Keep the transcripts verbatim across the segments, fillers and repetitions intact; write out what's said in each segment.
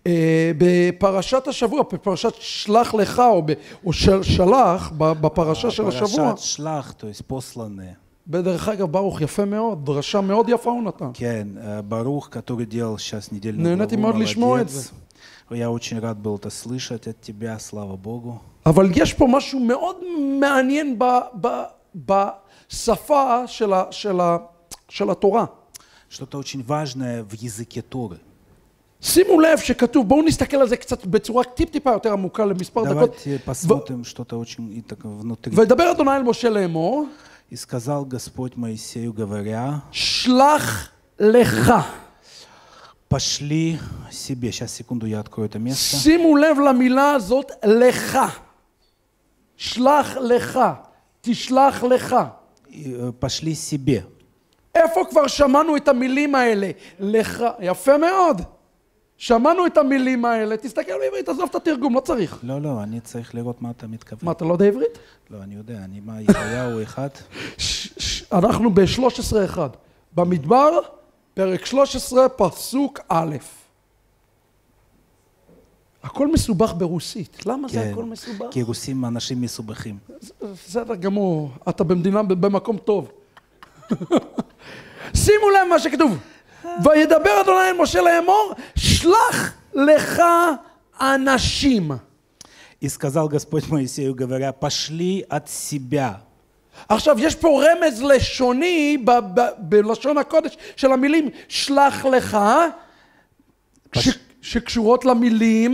בפרשת השבוע, בפרשת שלח לך או שלח, בפרשה של השבוע. פרשת שלח, то есть посланные. בדרך אגב, ברוך, יפה מאוד, דרשה מאוד יפה הוא נתן. כן, ברוך, который делал сейчас недельную главу, נהניתי מאוד לשמוע את זה. Я очень рад был это слышать от тебя, слава Богу. אבל יש פה משהו מאוד מעניין בשפה של התורה. Что-то очень важное в языке Торы. שימו לב שכתוב, בואו נסתכל על זה קצת בצורה טיפ-טיפה יותר עמוקה למספר דקות. Давайте посмотрим что-то очень внутри. וידבר אדוני אל משה לאמור. И сказал Господь Моисею, говоря, שלח לך. Пошли себе. Сейчас, секунду, я открою это место. שימו לב למילה הזאת, לך. שלח לך. תשלח לך. Пошли себе. איפה כבר שמענו את המילים האלה? לך. יפה מאוד. שמענו את המילים האלה. תסתכל בעברית, עזוב את התרגום, לא צריך. לא, לא, אני צריך לראות מה אתה מתכוון. מה, אתה לא יודע עברית? לא, אני יודע. אני מה, ישעיהו אחד? אנחנו ב-שלוש עשרה אחד. במדבר, פרק שלוש עשרה, פסוק א'. הכל מסובך ברוסית. למה זה הכל מסובך? כי רוסים אנשים מסובכים. בסדר גמור. אתה במדינה, במקום טוב. שימו לב מה שכתוב. וידבר אדוני אל משה לאמור, שלח לך אנשים. И сказал Господь Моисею, говоря, пошли от себя. עכשיו, יש פה רמז לשוני בלשון הקודש של המילים שלח לך, שקשורות למילים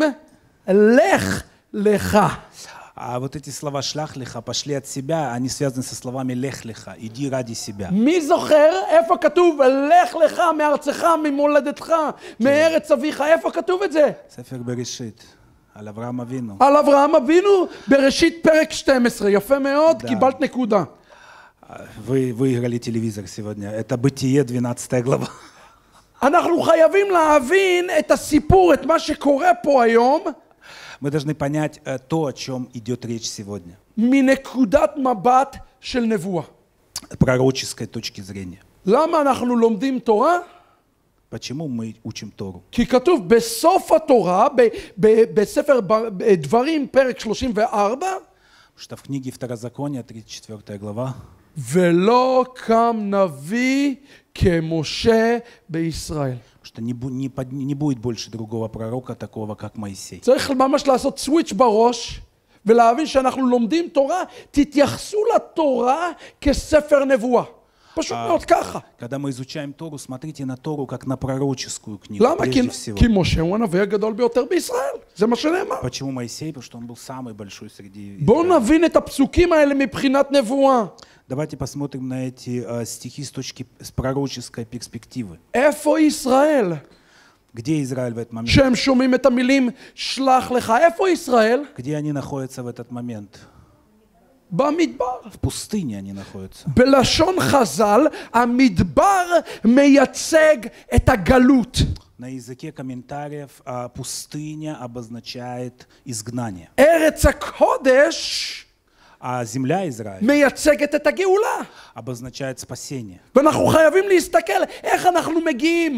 לך לך. А вот эти слова «шлях леха», «пошли от себя», они связаны со словами «лех леха», «иди ради себя». מי זוכר איפה כתוב לך לך מארצך, ממולדתך, מארץ אביך, איפה כתוב את זה? ספר בראשית, על אברהם אבינו. על אברהם אבינו, בראשית פרק שתים עשרה, יפה מאוד, קיבלת נקודה. Вы выиграли телевизор сегодня, это Бытие, двенадцатая глава. אנחנו חייבים להבין את הסיפור, את מה שקורה פה היום. Мы должны понять то, о чем идет речь сегодня. מנקודת מבט של נבואה. Пророческой точки зрения. למה אנחנו לומדים תורה? Почему мы учим Тору? כי כתוב בסוף התורה, בספר דברים, פרק שלושים וארבע, что в книге Второзакония, тридцать четвёртая глава, ולא קם נביא כמשה בישראל. что не, не, не будет больше другого пророка такого, как Моисей. צריך ממש לעשות סוויץ' בראש ולהבין שאנחנו לומדים תורה, תתייחסו לתורה כספר נבואה. פשוט מאוד ככה. Когда мы изучаем Тору, смотрите на Тору как на пророческую книгу. למה? כי משה הוא הנביא הגדול ביותר בישראל. זה מה שנאמר. Почему Моисей? Потому что он был самый большой среди. בואו נבין את הפסוקים האלה מבחינת נבואה. Давайте посмотрим на эти uh, стихи с точки с пророческой перспективы. איפה ישראל? Где Израиль в этот момент? שהם שומעים את המילים שלח לך. איפה ישראל? Где они находятся в этот момент? במדבר. В пустыне они находятся. בלשון חז"ל, המדבר מייצג את הגלות. На языке комментариев пустыня обозначает изгнание. ארץ הקודש А земля Израиля מייצגת את הגאולה. обозначает спасение. ואנחנו חייבים להסתכל איך אנחנו מגיעים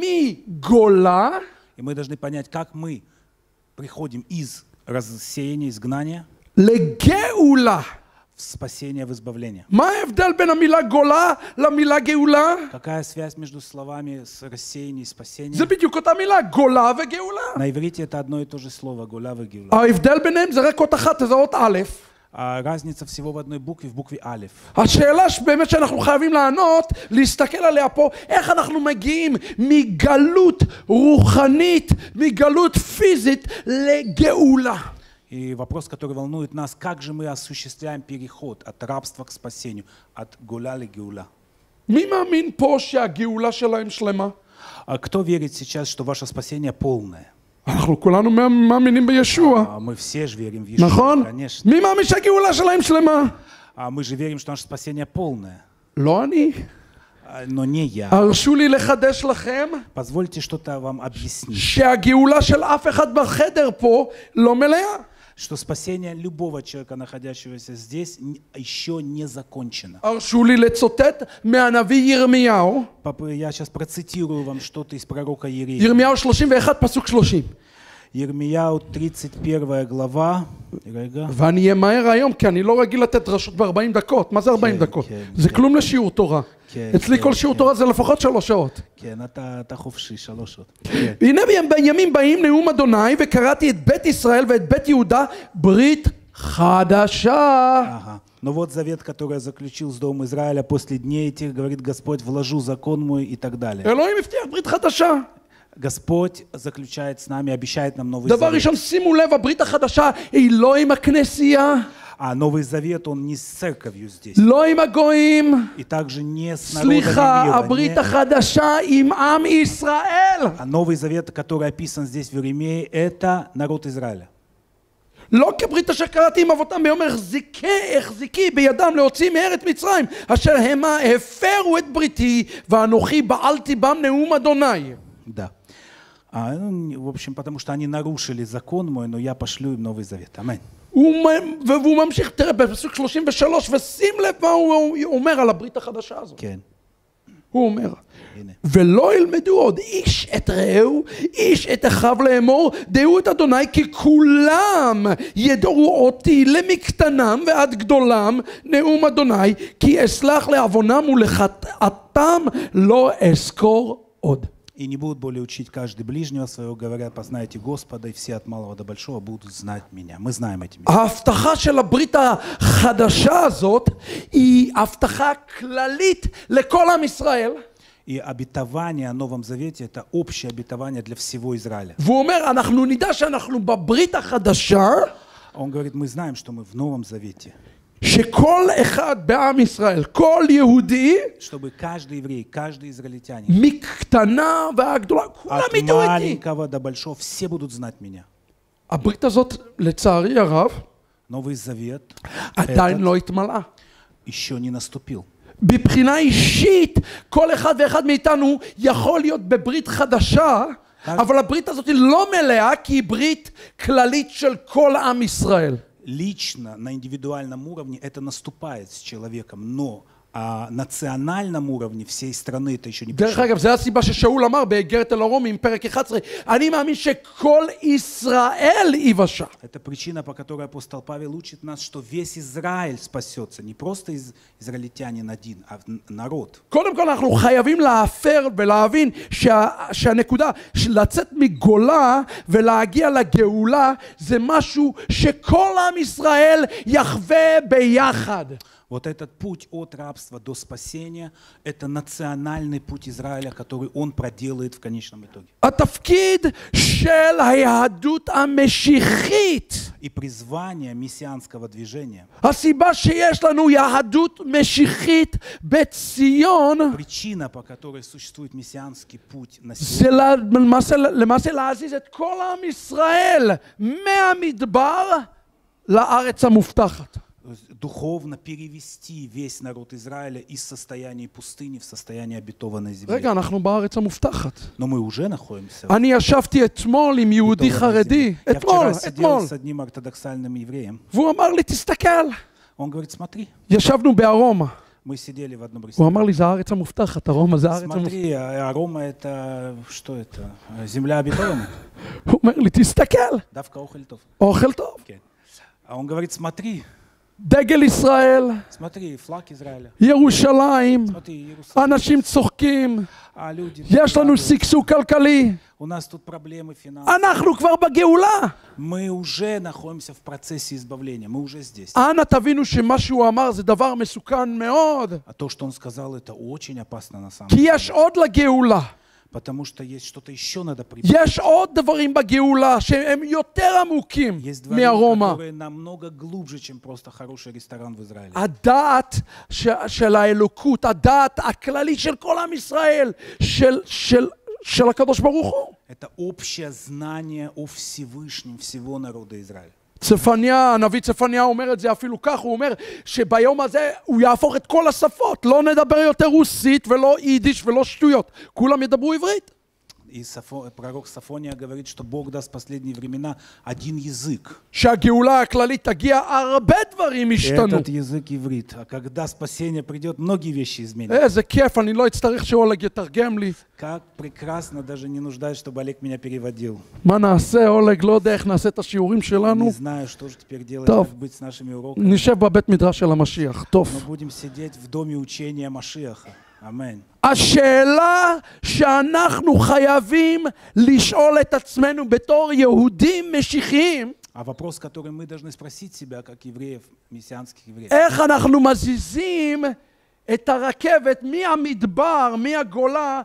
מגולה. И мы должны понять, как мы приходим из рассеяния, изгнания לגאולה. в спасение, в избавление. מה ההבדל בין המילה גולה למילה גאולה? Какая связь между словами с рассеянием и спасением? זה בדיוק אותה מילה, גולה וגאולה. На иврите это одно и то же слово, гола и геула. ההבדל ביניהם זה רק אות אחת, זה אות א'. А разница всего в одной букве, в букве алиф. השאלה שבאמת שאנחנו חייבים לענות, להסתכל עליה פה, איך אנחנו מגיעים מגלות רוחנית, מגלות פיזית לגאולה. И вопрос, который волнует нас, как же мы осуществляем переход от рабства к спасению, от гуля к геула? מי מאמין פה שהגאולה שלהם שלמה? А кто верит сейчас, что ваше спасение полное? אנחנו כולנו מאמינים בישוע. А мы все же верим в Иешуа, נכון? конечно. מי מאמין שהגאולה שלהם שלמה? А мы же верим, что наше спасение полное. לא אני. Но не я. הרשו לי לחדש לכם Позвольте что-то вам объяснить. שהגאולה של אף אחד בחדר פה לא מלאה. что спасение любого человека, находящегося здесь, н- еще не закончено. הרשו לי לצוטט מהנביא ירמיהו, Папа, я сейчас процитирую вам что-то из пророка Иеремии. ירמיהו שלושים ואחת פסוק שלושים. Ермияу, тридцать первая глава. רגע. ואני אמהר היום, כי אני לא רגיל לתת דרשות ב-ארבעים דקות. מה זה ארבעים כן, דקות? כן, זה כן. כלום לשיעור תורה. כן, אצלי כן, כל שיעור כן. תורה זה לפחות שלוש שעות. כן, אתה, אתה חופשי, שלוש שעות. כן. והנה בימים באים נאום אדוני, וקראתי את בית ישראל ואת בית יהודה ברית חדשה. Ага. Но вот завет, который я заключил с Домом Израиля после дней этих, говорит Господь, вложу закон мой и так далее. אלוהים הבטיח ברית חדשה. Господь заключает с нами, обещает нам Новый דבר Завет. ראשון, שימו לב, הברית החדשה היא לא עם הכנסייה, А Новый Завет, он не с церковью здесь. לא עם הגויים. И также не с народами סליחה, мира. הברית не- החדשה עם עם ישראל. А Новый Завет, который описан здесь в Иеремии, это народ Израиля. לא כברית אשר קראתי עם אבותם ביום החזיקי, החזיקי בידם להוציא מארץ מצרים, אשר המה הפרו את בריתי, ואנוכי בעלתי בם נאום אדוני. Да. А, ну, в общем, потому что они нарушили закон мой, но я пошлю им Новый Завет. Аминь. הוא מ- והוא ממשיך, תראה, בפסוק שלושים ושלוש, ושים לב מה הוא אומר על הברית החדשה הזאת. כן, הוא אומר, הנה. ולא ילמדו עוד איש את רעהו, איש את אחיו לאמור, דעו את אדוני, כי כולם ידעו אותי למקטנם ועד גדולם, נאום אדוני, כי אסלח לעוונם ולחטאתם לא אזכור עוד. И не будут более учить каждый ближнего своего, говорят, познайте Господа, и все от малого до большого будут знать меня. Мы знаем эти вещи. ההבטחה של הברית החדשה הזאת היא הבטחה כללית לכל עם ישראל. И обетование о Новом Завете – это общее обетование для всего Израиля. והוא אומר, אנחנו נדע שאנחנו בברית החדשה, Он говорит, мы знаем, что мы в Новом Завете. שכל אחד בעם ישראל, כל יהודי, Чтобы каждый еврей, каждый израильтянин, מקטנה והגדולה, כולם от ידעו אותי. маленького до большого, все будут знать меня. הברית הזאת, לצערי הרב, Новый Завет עדיין этот לא התמלאה. еще не наступил. מבחינה אישית, כל אחד ואחד מאיתנו יכול להיות בברית חדשה, אבל הברית הזאת היא לא מלאה, כי היא ברית כללית של כל עם ישראל. Лично, на индивидуальном уровне это наступает с человеком, но а национальном уровне всей страны это еще не דרך пришло. אגב, זה הסיבה ששאול אמר באיגרת אל הרומים, פרק אחת עשרה, אני מאמין שכל ישראל ייוושע. Это причина, по которой апостол Павел учит нас, что весь Израиль спасется, не просто из, израильтянин один, а н- народ. קודם כל אנחנו חייבים להפר ולהבין שה, שהנקודה של לצאת מגולה ולהגיע לגאולה זה משהו שכל עם ישראל יחווה ביחד. Вот этот путь от рабства до спасения – это национальный путь Израиля, который он проделает в конечном итоге. התפקיד של היהדות המשיחית, И призвание мессианского движения, הסיבה שיש לנו יהדות משיחית בציון, причина, по которой существует мессианский путь на זה сегодня, למעשה, למעשה להזיז את כל עם ישראל מהמדבר לארץ המובטחת. духовно перевести весь народ Израиля из состояния пустыни в состояние обетованной земли. רגע, אנחנו בארץ המובטחת. Но мы уже находимся в אני ישבתי אתמול עם יהודי обетованной חרדי, земле. Я אתמול, вчера сидел אתמול, с одним ортодоксальным евреем. והוא אמר לי, תסתכל. Он говорит, смотри, ישבנו בארומה. мы сидели в одном הוא ресторане. אמר לי, זה הארץ המובטחת, ארומה זה הארץ המובטחת. Смотри, а Рома это, что это, земля обетованная? הוא אומר לי, תסתכל, Давка אוכל טוב. אוכל טוב. כן. А он говорит, смотри, דגל ישראל, смотри, флаг Израиля. ירושלים, Смотри, Иерусалим. אנשים צוחקים, А люди... יש לנו שגשוג כלכלי. У нас тут проблемы финансовые. אנחנו כבר בגאולה. Мы уже находимся в процессе избавления, мы уже здесь. אנא תבינו שמה שהוא אמר זה דבר מסוכן מאוד. А то, что он сказал, это очень опасно на самом כי деле. יש עוד לגאולה. Потому что есть что-то еще надо прибавить. יש עוד דברים בגאולה שהם יותר עמוקים Есть дворы, מארומה. которые намного глубже, чем просто хороший ресторан в Израиле. הדעת ש- של האלוקות, הדעת הכללית של כל עם ישראל, של, של, של הקדוש ברוך הוא. Это общее знание о Всевышнем всего народа Израиля. צפניה, הנביא צפניה אומר את זה אפילו כך, הוא אומר שביום הזה הוא יהפוך את כל השפות, לא נדבר יותר רוסית ולא יידיש ולא שטויות, כולם ידברו עברית. И Сафо- пророк Сафония говорит, что Бог даст в последние времена один язык. שהגאולה הכללית תגיע, הרבה דברים И ישתנו. этот язык иврит. А когда спасение придет, многие вещи изменятся. איזה כיף, אני לא אצטרך שאולג יתרגם לי. Как прекрасно, даже не нуждаюсь, чтобы Олег меня переводил. מה נעשה, אולג? לא יודע איך נעשה את השיעורים שלנו. Не знаю, что же теперь делать, טוב. как быть с нашими уроками. נשב בבית מדרש של המשיח. טוב. Мы будем сидеть в доме учения Машиаха. Аминь. השאלה שאנחנו חייבים לשאול את עצמנו בתור יהודים משיחיים, А вопрос, который мы должны спросить себя, как евреев, мессианских евреев. איך אנחנו מזיזים את הרכבת מהמדבר, מהגולה,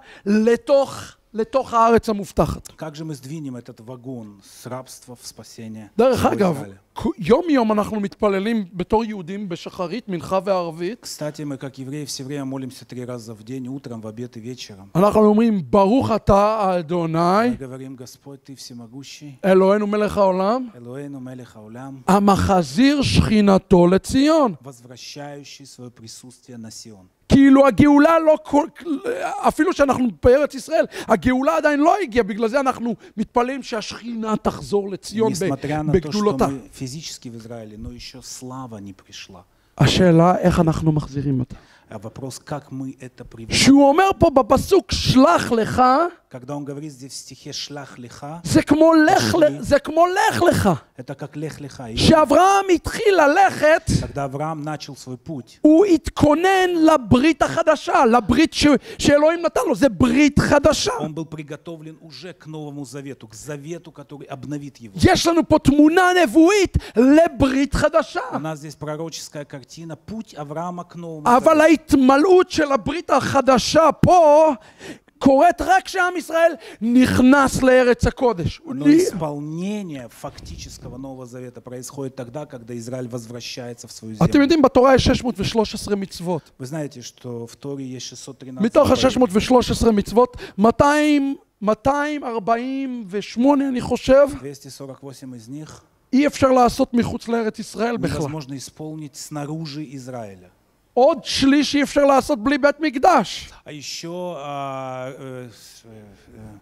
לתוך, לתוך הארץ המובטחת. Как же мы сдвинем этот вагон с рабства в спасение? דרך всего אגב, Израиля? יום יום אנחנו מתפללים בתור יהודים בשחרית, מנחה וערבית. Кстати, мы, как евреи, все время молимся три раза в день, утром, в обед и вечером. אנחנו אומרים, ברוך אתה אדוני, Мы говорим, Господь, Ты всемогущий, אלוהינו מלך העולם, Элоэну мелех хаолям, המחזיר שכינתו לציון. возвращающий свое присутствие на Сион. כאילו הגאולה לא כל... אפילו שאנחנו בארץ ישראל, הגאולה עדיין לא הגיעה, בגלל זה אנחנו מתפללים שהשכינה תחזור לציון Несмотря на то, что בגדולתה. мы физически в Израиле, но еще слава не пришла. השאלה איך אנחנו מחזירים אותה. А вопрос, как мы это приведем? שהוא אומר פה בפסוק שלח לך, Когда он говорит здесь в стихе «шлах леха», זה כמו לך, זה כמו לך לך. это как «лех леха». И שאברהם התחיל ללכת, когда Авраам начал свой путь, הוא התכונן לברית החדשה, לברית ש... שאלוהים נתן לו, זה ברית חדשה. он был приготовлен уже к Новому Завету, к Завету, который обновит его. יש לנו פה תמונה נבואית לברית חדשה. У нас здесь пророческая картина «Путь Авраама к Новому אבל Завету». ההתמלאות של הברית החדשה פה קורית רק כשעם ישראל נכנס לארץ הקודש. Но исполнение фактического Нового Завета происходит тогда, когда Израиль возвращается в свою אתם землю. יודעים, בתורה יש שש מאות ושלוש עשרה מצוות. Вы знаете, что в Торе есть шестьсот тринадцать מתוך заповедей. ה-שש מאות ושלוש עשרה מצוות, מאתיים, מאתיים ארבעים ושמונה, אני חושב, двести сорок восемь из них אי אפשר לעשות מחוץ לארץ ישראל בכלל. невозможно исполнить снаружи Израиля. עוד שליש אי אפשר לעשות בלי בית מקדש. А еще, а, э, с- э, э,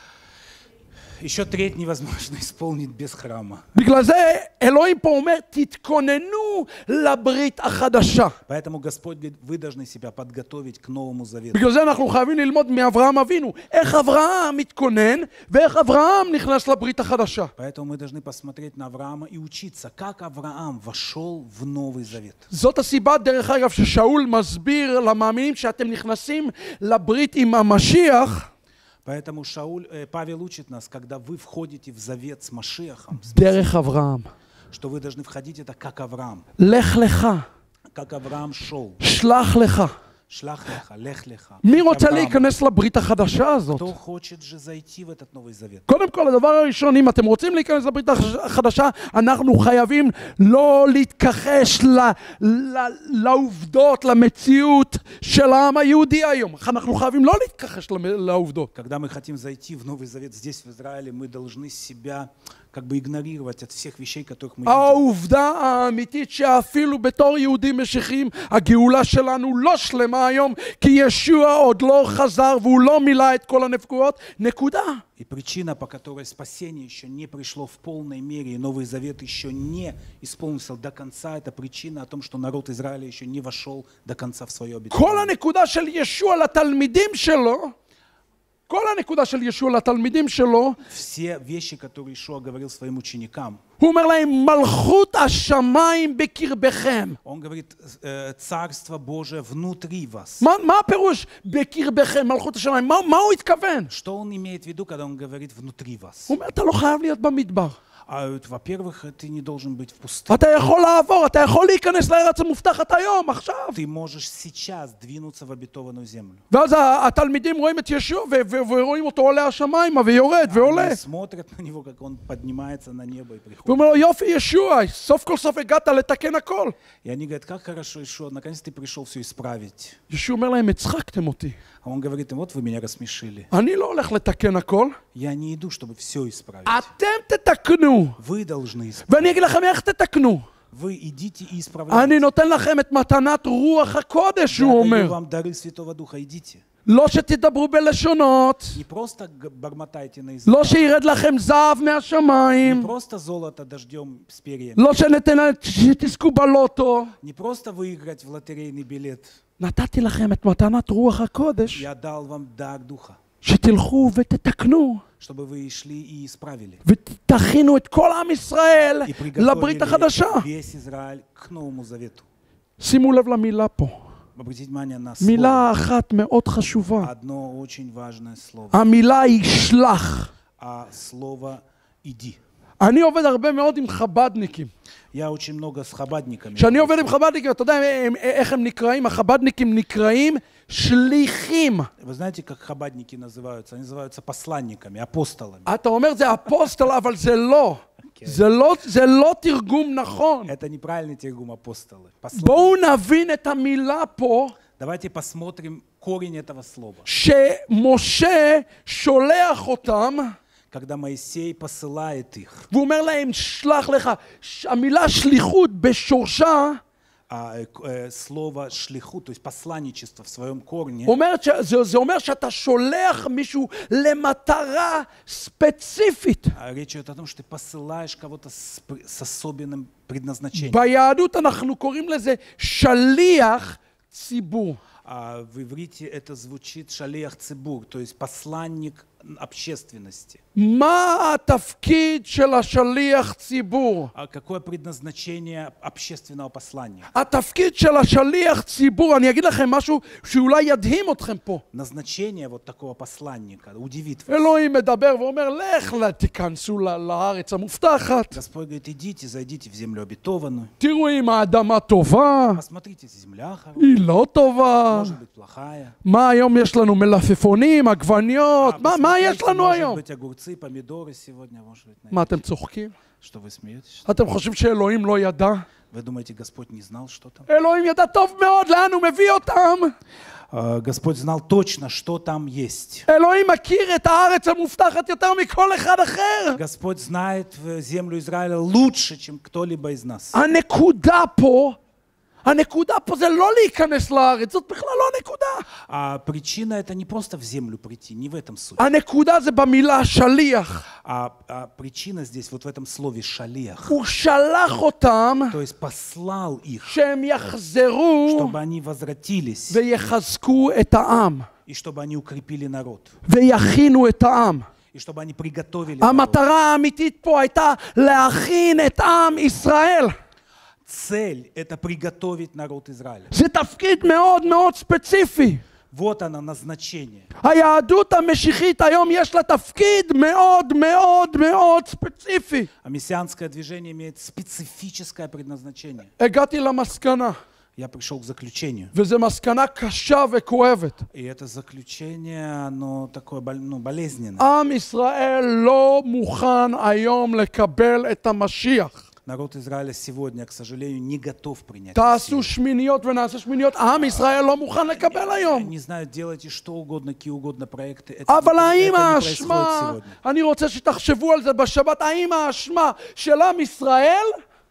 еще треть невозможно исполнить без храма. בגלל זה אלוהים פה אומר, תתכוננו לברית החדשה. Поэтому Господь говорит, вы должны себя подготовить к Новому Завету. בגלל זה אנחנו חייבים ללמוד מאברהם אבינו, איך אברהם מתכונן ואיך אברהם נכנס לברית החדשה. Поэтому мы должны посмотреть на Авраама и учиться, как Авраам вошел в Новый Завет. זאת הסיבה, דרך אגב, ששאול מסביר למאמינים שאתם נכנסים לברית עם המשיח, Поэтому Шауль, э, Павел учит нас, когда вы входите в завет с Машиахом, דרך אברהם. что вы должны входить это как Авраам, לך לך, как Авраам шел. שלח לך. Шлах леха, лех леха. מי Как רוצה Авраам. להיכנס לברית החדשה הזאת? Кто хочет же зайти в этот Новый Завет? קודם כל, הדבר הראשון, אם אתם רוצים להיכנס לברית החדשה, אנחנו חייבים לא להתכחש ל, ל, לעובדות, למציאות של העם היהודי היום. אנחנו חייבים לא להתכחש לעובדות. Когда мы хотим зайти в Новый Завет здесь, в Израиле, мы должны себя как бы игнорировать от всех вещей, которых мы видим. העובדה האמיתית שאפילו בתור יהודים משיחיים, הגאולה שלנו לא שלמה היום, כי ישוע עוד לא חזר והוא לא מילא את כל הנפקויות, נקודה. И причина, по которой спасение еще не пришло в полной мере, и Новый Завет еще не исполнился до конца, это причина о том, что народ Израиля еще не вошел до конца в свое כל обетование. הנקודה של ישוע לתלמידים שלו, כל הנקודה של ישוע לתלמידים שלו, Все вещи, которые Ишуа говорил своим ученикам, הוא אומר להם, מלכות השמיים בקרבכם. он говорит, э, Царство Божие внутри вас. מה, מה הפירוש בקרבכם, מלכות השמיים? מה, מה הוא התכוון? Что он имеет в виду, когда он говорит внутри вас? הוא אומר, אתה לא חייב להיות במדבר. А, во-первых, ты не должен быть в пустыне. אתה יכול לעבור, אתה יכול להיכנס לארץ המובטחת היום, עכשיו. Ты можешь сейчас двинуться в обетованную землю. ואז התלמידים רואים את ישוע ו- ו- ורואים אותו עולה השמיימה ויורד ועולה. Они смотрят на него, как он поднимается на небо и приходит. הוא אומר לו, יופי ישוע, סוף כל סוף הגעת לתקן הכל. И они говорят, как хорошо, Ишуа, наконец ты пришел все исправить. ישוע אומר להם, הצחקתם אותי. А он говорит им, вот вы меня рассмешили. אני לא הולך לתקן הכל, Я не иду, чтобы все исправить. אתם תתקנו. Вы должны исправить. ואני אגיד לכם איך תתקנו. Вы идите и אני исправляйте. נותן לכם את מתנת רוח הקודש, Я הוא даю אומר. вам дары Святого Духа, идите. לא שתדברו בלשונות, Не просто г- бормотайте на языке. לא שירד לכם זהב Не מהשמיים, просто золото дождем с перьями. לא שנתן, שתזכו בלוטו. Не просто выиграть в лотерейный билет. נתתי לכם את מתנת רוח הקודש, Я дал вам дар духа, שתלכו ותתקנו, чтобы вы шли и исправили. ותכינו את כל עם ישראל И לברית החדשה. приготовили весь Израиль к Новому Завету. שימו לב למילה פה. Обратите внимание на מילה слово. אחת מאוד חשובה. Одно очень важное слово. המילה היא שלח. А слово «иди». אני עובד הרבה מאוד עם חבדניקים. Я очень много с хабадниками. כשאני עובד עם חבדניקים, אתה יודע הם- איך הם נקראים? החבדניקים נקראים שליחים. Вы знаете, как хабадники называются? Они называются посланниками, апостолами. אתה אומר זה אפוסטל, אבל זה לא. זה לא, זה לא תרגום נכון. Это неправильный тергум апостолы. Посланники. בואו נבין את המילה פה, Давайте посмотрим корень этого слова. שמשה שולח אותם, Когда Моисей посылает их, והוא אומר להם, שלח לך. ש- המילה שליחות בשורשה, а, э, к- э, слово шлиху, то есть посланничество в своем корне, אומרת ש- זה, זה אומר שאתה שולח מישהו למטרה ספציפית. а, речь идет о том, что ты посылаешь кого-то с, пр- с особенным предназначением. ביהדות אנחנו קוראים לזה שליח ציבור. А в иврите это звучит шалиях цибур, то есть посланник общественности. מה התפקיד של השליח ציבור? А какое предназначение общественного послания? התפקיד של השליח ציבור, אני אגיד לכם משהו שאולי ידהים אתכם פה. Назначение вот такого посланника удивит вас. אלוהים מדבר ואומר, לך תיכנסו ל- לארץ המובטחת, Господь говорит, идите, зайдите в землю обетованную. תראו אם האדמה טובה, Посмотрите, земля хорошая, היא לא טובה. может быть плохая. מה היום יש לנו? מלפפונים, עגבניות, А, מה, מה יש посмотрите, לנו может היום? быть огурцы, помидоры сегодня, может быть. מה, найдете. אתם צוחקים? Что вы смеетесь? אתם חושבים שאלוהים לא ידע? Вы думаете, Господь не знал, что там? אלוהים ידע טוב מאוד לאן הוא מביא אותם. А, Господь знал точно, что там есть. אלוהים מכיר את הארץ המובטחת יותר מכל אחד אחר. Господь знает в землю Израиля лучше, чем кто-либо из нас. הנקודה פה, הנקודה פה זה לא להיכנס לארץ, זאת בכלל לא הנקודה. А причина это не просто в землю прийти, не в этом суть. הנקודה זה במילה שליח. А, а причина здесь вот в этом слове шалиях. הוא שלח אותם То есть послал их, שהם יחזרו чтобы они возвратились ויחזקו את העם, и чтобы они укрепили народ, ויכינו את העם. и чтобы они приготовили народ. המטרה האמיתית פה הייתה להכין את עם ישראל. Цель это приготовить народ Израиля. זה תפקיד מאוד מאוד ספציפי. Вот оно назначение. היהדות המשיחית היום יש לה תפקיד מאוד מאוד מאוד ספציפי. А мессианское движение имеет специфическое предназначение. הגעתי למסקנה, Я пришел к заключению. וזו מסקנה קשה וכואבת. И это заключение, оно такое бол- ну, болезненное. עם ישראל לא מוכן היום לקבל את המשיח. Народ Израиля сегодня, к сожалению, не готов принять תעשו Мессию. שמיניות ונעשה שמיניות, עם ישראל לא מוכן לקבל היום. Не знаю, делайте что угодно, какие угодно проекты. Это, אבל это האם не האשמה, происходит сегодня. אני רוצה שתחשבו על זה בשבת, האם האשמה של עם ישראל,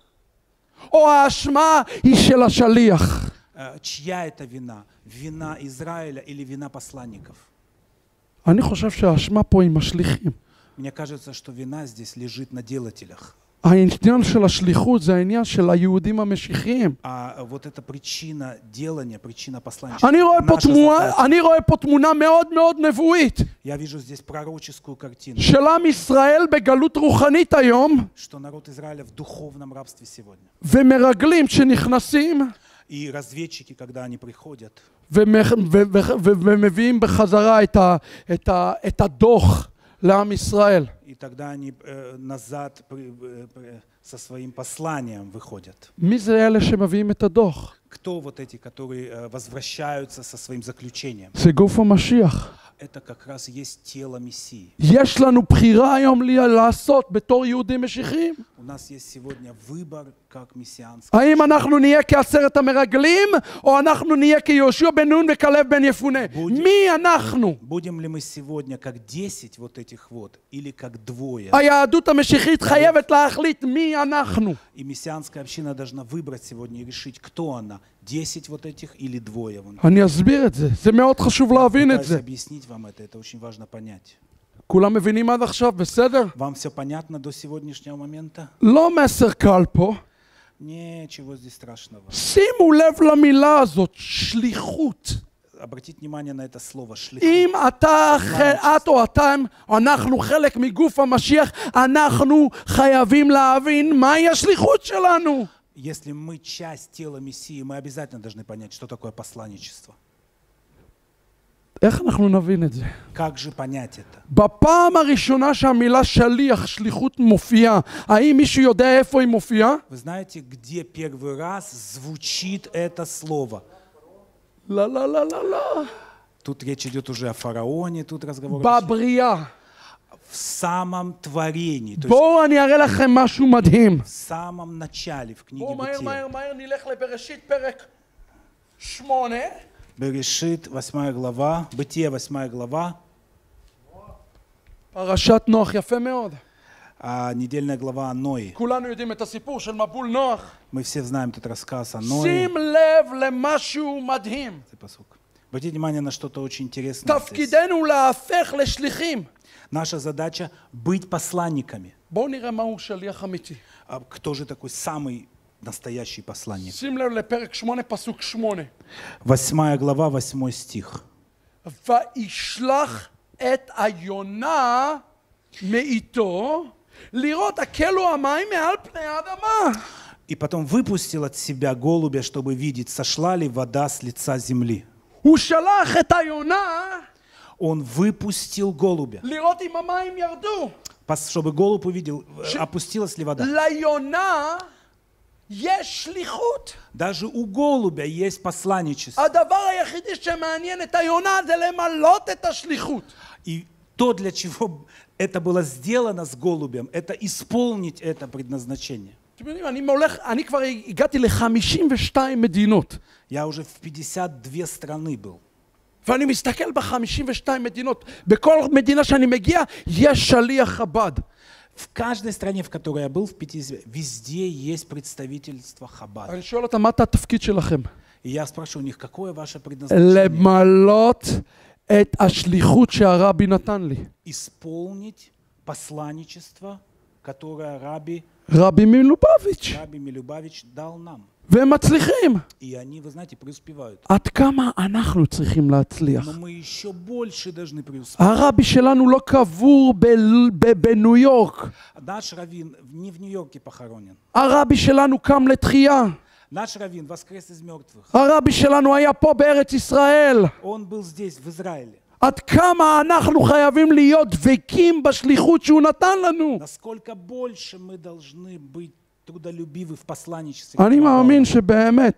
או האשמה היא של השליח? Э, Чья это вина? Вина Израиля или вина посланников? אני חושב שהאשמה פה היא משליחים. Мне кажется, что вина здесь лежит на делателях. העניין של השליחות זה העניין של היהודים המשיחיים. А вот эта причина делания, причина посланничества. אני רואה פה наша תמונה, задача. אני רואה פה תמונה מאוד מאוד נבואית, Я вижу здесь пророческую картину, של עם ישראל בגלות רוחנית היום, что народ Израиля в духовном рабстве сегодня. ומרגלים שנכנסים И разведчики, когда они приходят, ומח- ו- ו- ו- ומביאים בחזרה את ה- את ה- את הדוח לעם ישראל. и тогда они э, назад при- э, при- со своим посланием выходят. מי זה אלה שמביאים את הדוח? Кто вот эти, которые э, возвращаются со своим заключением? זה גוף המשיח. Это как раз есть тело Мессии. יש לנו בחירה היום לי- לעשות בתור יהודים משיחיים. У нас есть сегодня выбор как мессианский. האם אנחנו נהיה כעשרת המרגלים, או אנחנו נהיה כיהושע בן נון וכלב בן יפונה? בודי. מי אנחנו? Будем ли мы сегодня как десять вот этих вот, или как двое? היהדות המשיחית חייבת להחליט מי מי אנחנו. И мессианская община должна выбрать сегодня и решить, кто она. Десять вот этих или двое. Вон. אני אסביר את זה, זה מאוד חשוב להבין את Пытаюсь זה. объяснить вам это, это очень важно понять. כולם מבינים עד עכשיו, בסדר? Вам все понятно до сегодняшнего момента? לא מסר קל פה. Ничего здесь страшного. שימו לב למילה הזאת, שליחות. Обратите внимание на это слово шлихут. אם אתה, את או אתם, אנחנו חלק מגוף המשיח, אנחנו חייבים להבין מהי השליחות שלנו. Если мы часть тела Мессии, мы обязательно должны понять, что такое посланничество. איך אנחנו נבין את זה? Как же понять это? בפעם הראשונה שהמילה שליח, שליחות מופיעה, האם מישהו יודע איפה היא מופיעה? Вы знаете, где первый раз звучит это слово? לא, לא, לא, לא, לא. Тут речь идет уже о фараоне, тут разговор בבריאה. в самом творении, то есть בואו אני אראה לכם משהו מדהים. в самом начале, в книге בואו מהר, מהר, Бытия. מהר, נלך לבראשית פרק שמונה. Берешит, восьмая глава, Бытие, восьмая глава, פרשת נוח, יפה מאוד. а недельная глава о Ное. כולנו יודעים את הסיפור של מבול נוח. Мы все знаем этот рассказ о Ное. שים לב למשהו מדהים. Это посук. Обратите внимание на что-то очень интересное здесь. תפקידנו להפך לשליחים. Наша задача быть посланниками. בואו נראה מהו שליח אמיתי. А кто же такой самый настоящий посланник? שים לב לפרק שמונה, פסוק שמונה. Восьмая глава, восьмой стих. וישלח את היונה מאיתו לראות הקלו המים מעל פני האדמה. И потом выпустил от себя голубя, чтобы видеть, сошла ли вода с лица земли. הוא שלח את היונה Он выпустил голубя, לראות אם המים ירדו. пос- чтобы голубь увидел, э, опустилась ли вода. ליונה יש שליחות. Даже у голубя есть посланничество. הדבר היחידי שמעניין את היונה זה למלות את השליחות. И то, для чего это было сделано с голубем, это исполнить это предназначение. אתם יודעים, אני הולך, אני כבר הגעתי ל-חמישים ושתיים מדינות. Я уже в пятьдесят две страны был. ואני מסתכל ב-חמישים ושתיים מדינות. בכל מדינה שאני מגיע, יש שליח חב"ד. В каждой стране, в которой я был, в пятидесяти, везде есть представительство Хаббада. אני שואל אותם, מה התפקיד שלכם? И я спрашиваю у них, какое ваше предназначение? למלות את השליחות שהרבי נתן לי. Исполнить посланничество, которое Раби, רבי מלובביץ'. Раби Милюбавич дал нам. והם מצליחים. И они, вы знаете, преуспевают. עד כמה אנחנו צריכים להצליח? Но мы еще больше должны преуспеть. הרבי שלנו לא קבור ב- ב- בניו יורק. Наш раввин не в Нью-Йорке похоронен. הרבי שלנו קם לתחייה. Наш раввин воскрес из мертвых. הרבי שלנו היה פה בארץ ישראל. Он был здесь, в Израиле. עד כמה אנחנו חייבים להיות דבקים בשליחות שהוא נתן לנו. Насколько больше мы должны быть трудолюбивы в посланничестве. אני מאמין שבאמת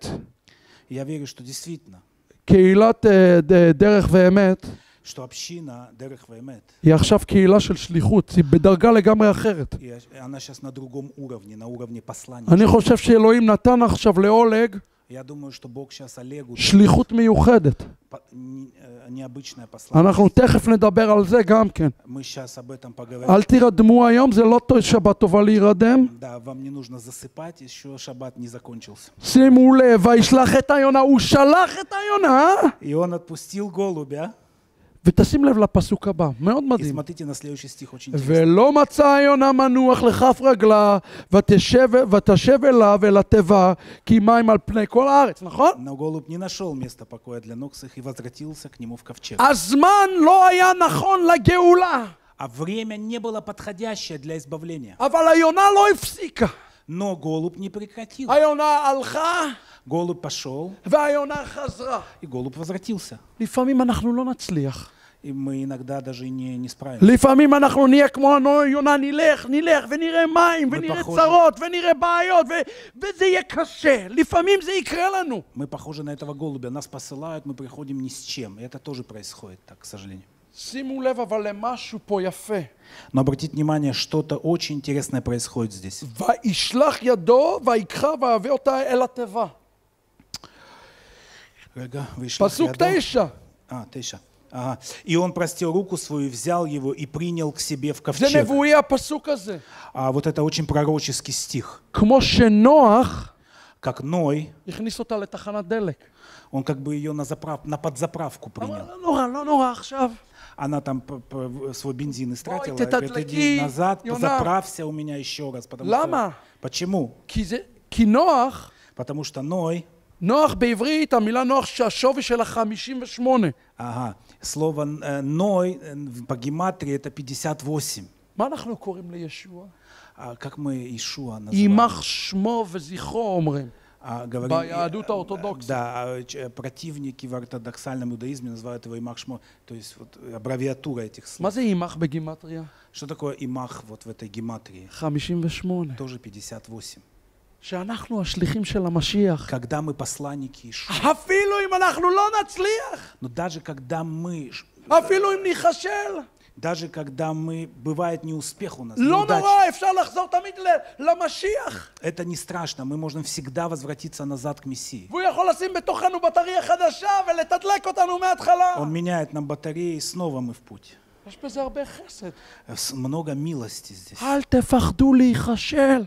Я верю, что действительно, קהילת אה, ד- דרך ואמת что община Дерех Ваэмет, היא עכשיו קהילה של שליחות, היא בדרגה לגמרי אחרת. и она сейчас на другом уровне, на уровне אני посланничества. חושב שאלוהים נתן עכשיו לאולג Я думаю, что Бог сейчас Олегу שליחות מיוחדת. по- не- э, необычное אנחנו послание. תכף נדבר על זה גם כן. Мы сейчас об этом поговорим. אל תירדמו היום, זה לא טוב שבת טובה להירדם. Да, вам не нужно засыпать, еще шаббат не закончился. שימו לב, וישלח את היונה, הוא שלח את היונה. И он отпустил голубя. ותשים לב לפסוק הבא, מאוד И מדהים. смотрите на следующий стих, очень интересно. ולא מצא היונה מנוח לכף רגלה, ותשב, ותשב אליו אל התיבה, כי מים על פני כל הארץ, נכון? Но голубь не нашел места покоя для ног своих и возвратился к нему в ковчег. הזמן לא היה נכון לגאולה, А время не было подходящее для избавления. אבל היונה לא הפסיקה. Но голубь не прекратил. היונה הלכה, Голубь пошел, והיונה חזרה. и голубь возвратился. לפעמים אנחנו לא נצליח. И мы иногда даже не, не справимся. לפעמים אנחנו נהיה כמו היונה, נלך, נלך, ונראה מים, ונראה בפחות. צרות, ונראה בעיות, ו- וזה יהיה קשה. לפעמים זה יקרה לנו. Мы похожи на этого голубя. Нас посылают, мы приходим ни с чем. И это тоже происходит, так, к сожалению. שימו לב אבל למשהו פה יפה. Но обратите внимание, что-то очень интересное происходит здесь. וישלח ידו, ויקחה ויביא אותה אל התיבה. רגע, וישלח פסוק ידו. תשע. А, тысяча. Ага. И он простил руку свою, взял его и принял к себе в זה ковчег. נבואי הפסוק הזה. А вот это очень пророческий стих. כמו שנוח Как Ной, הכניס אותה לתחנת דלק. он как бы ее на, заправ... на подзаправку אמר, принял. לא нורא, לא נורא עכשיו. Она там п- п- свой бензин истратила, Ой, ты говорит, татлики, иди назад, Йона. заправься у меня еще раз. Потому Лама? что... Почему? כי, זה, כי נוח, Потому что Ной, נוח בעברית, המילה נוח שהשווי שלה חמישים ושמונה. ага, слово э, Ной э, по гематрии это пятьдесят восемь. מה אנחנו קוראים לישוע? А как мы Ишуа называем? יימח שמו וזכרו אומרים. А, говорим, ביהדות האורתודוקסית. да, а, ч- противники в ортодоксальном иудаизме называют его Имах Шмо, то есть вот аббревиатура этих מה слов. זה יימח בגימטריה? Что такое Имах вот в этой гематрии? חמישים ושמונה. Тоже пятьдесят восемь. שאנחנו השליחים של המשיח. Когда мы посланники Ишуа, אפילו אם אנחנו לא נצליח, но даже когда мы, ш- אפילו אם ניכשל, даже когда мы, бывает неуспех у нас, לא неудача, נורא, אפשר לחזור תמיד ל- למשיח. это не страшно, мы можем всегда возвратиться назад к Мессии. והוא יכול לשים בתוכנו בטריה חדשה ולתדלק אותנו מההתחלה. Он меняет нам батареи, и снова мы в путь. יש בזה הרבה חסד. С- Много милости здесь. אל תפחדו להיכשל.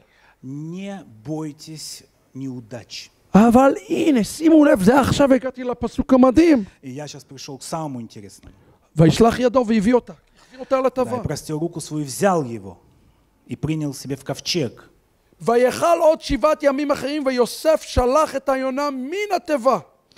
Не бойтесь неудач. אבל הנה, שימו לב, זה עכשיו הגעתי לפסוק המדהים. И я сейчас пришел к самому интересному. וישלח ידו והביא אותה. החזיר אותה Да, לטבע. и простил руку свою, взял его и принял себе в ковчег. ויכל עוד שבעת ימים אחרים, ויוסף שלח את היונה מן התיבה.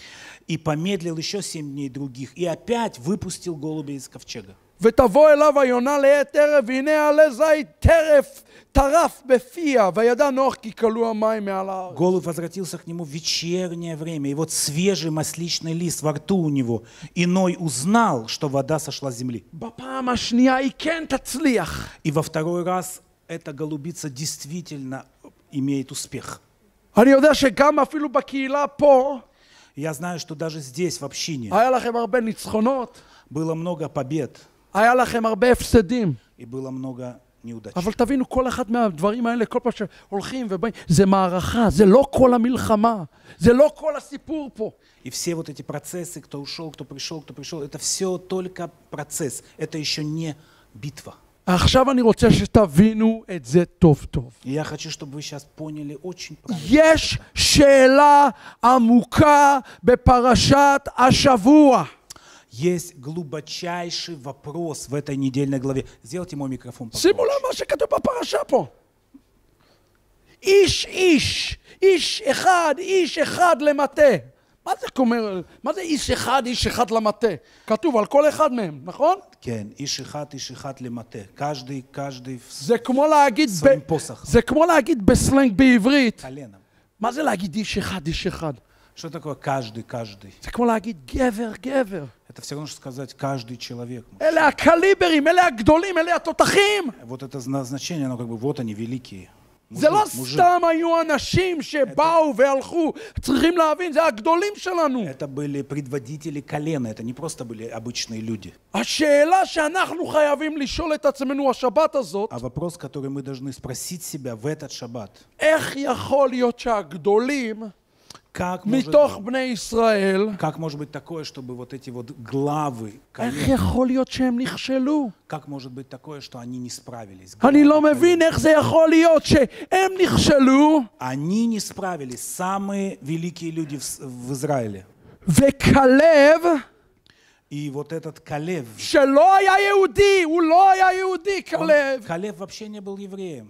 И помедлил еще семь дней других, и опять выпустил голубя из ковчега. ותבוא אליו היונה לעת ערב, והנה עלה זית טרף, טרף בפיה, וידע נוח כי כלו המים מעל הארץ. Голубь возвратился к нему в вечернее время, и вот свежий масличный лист во рту у него. И Ной узнал, что вода сошла с земли. בפעם השנייה היא כן תצליח. И во второй раз эта голубица действительно имеет успех. אני יודע שגם אפילו בקהילה פה, Я знаю, что даже здесь, в общине, היה לכם הרבה ניצחונות, было много побед היה לכם הרבה הפסדים. и было много неудач. אבל תבינו, כל אחד מהדברים האלה, כל פעם שהולכים ובאים, זה מערכה, זה לא כל המלחמה, זה לא כל הסיפור פה. И все вот эти процессы, кто ушел, кто пришел, кто пришел, это все только процесс, это еще не битва. עכשיו אני רוצה שתבינו את זה טוב טוב. И я хочу, чтобы вы сейчас поняли очень правильно. יש שאלה עמוקה בפרשת השבוע. Есть глубочайший вопрос в этой недельной главе. Сделайте мой микрофон שימו погромче. לב מה שכתוב בפרשה פה. איש איש, איש אחד, איש אחד למטה. מה זה אומר? מה זה איש אחד, איש אחד למטה? כתוב על כל אחד מהם, נכון? כן, איש אחד, איש אחד למטה. каждый, каждый в זה כמו להגיד, ב... своим посохом. זה כמו להגיד בסלנג בעברית. Коленом. מה זה להגיד איש אחד, איש אחד? Что такое каждый, каждый? זה כמו להגיד גבר, גבר. Это все равно, что сказать каждый человек. אלה הקליברים, אלה הגדולים, אלה התותחים. Вот это значение, оно как бы вот они великие. זה לא Мужик, мужик. סתם היו אנשים שבאו והלכו. צריכים להבין, זה הגדולים שלנו. Это были предводители колена, это не просто были обычные люди. השאלה שאנחנו חייבים לשאול את עצמנו השבת הזאת, А вопрос, который мы должны спросить себя в этот шаббат. איך יכול להיות שהגדולים Как может, מתוך בני ישראל, как может быть такое, чтобы вот эти вот главы איך колен, יכול להיות שהם נכשלו? как может быть такое, что они не справились? אני Главы לא колен. מבין איך זה יכול להיות שהם נכשלו, Они не справились, самые великие люди в, с- в Израиле. וכלב, И вот этот Калев, שלא היה יהודי, הוא לא היה יהודי, он- כלב. Калев вообще не был евреем.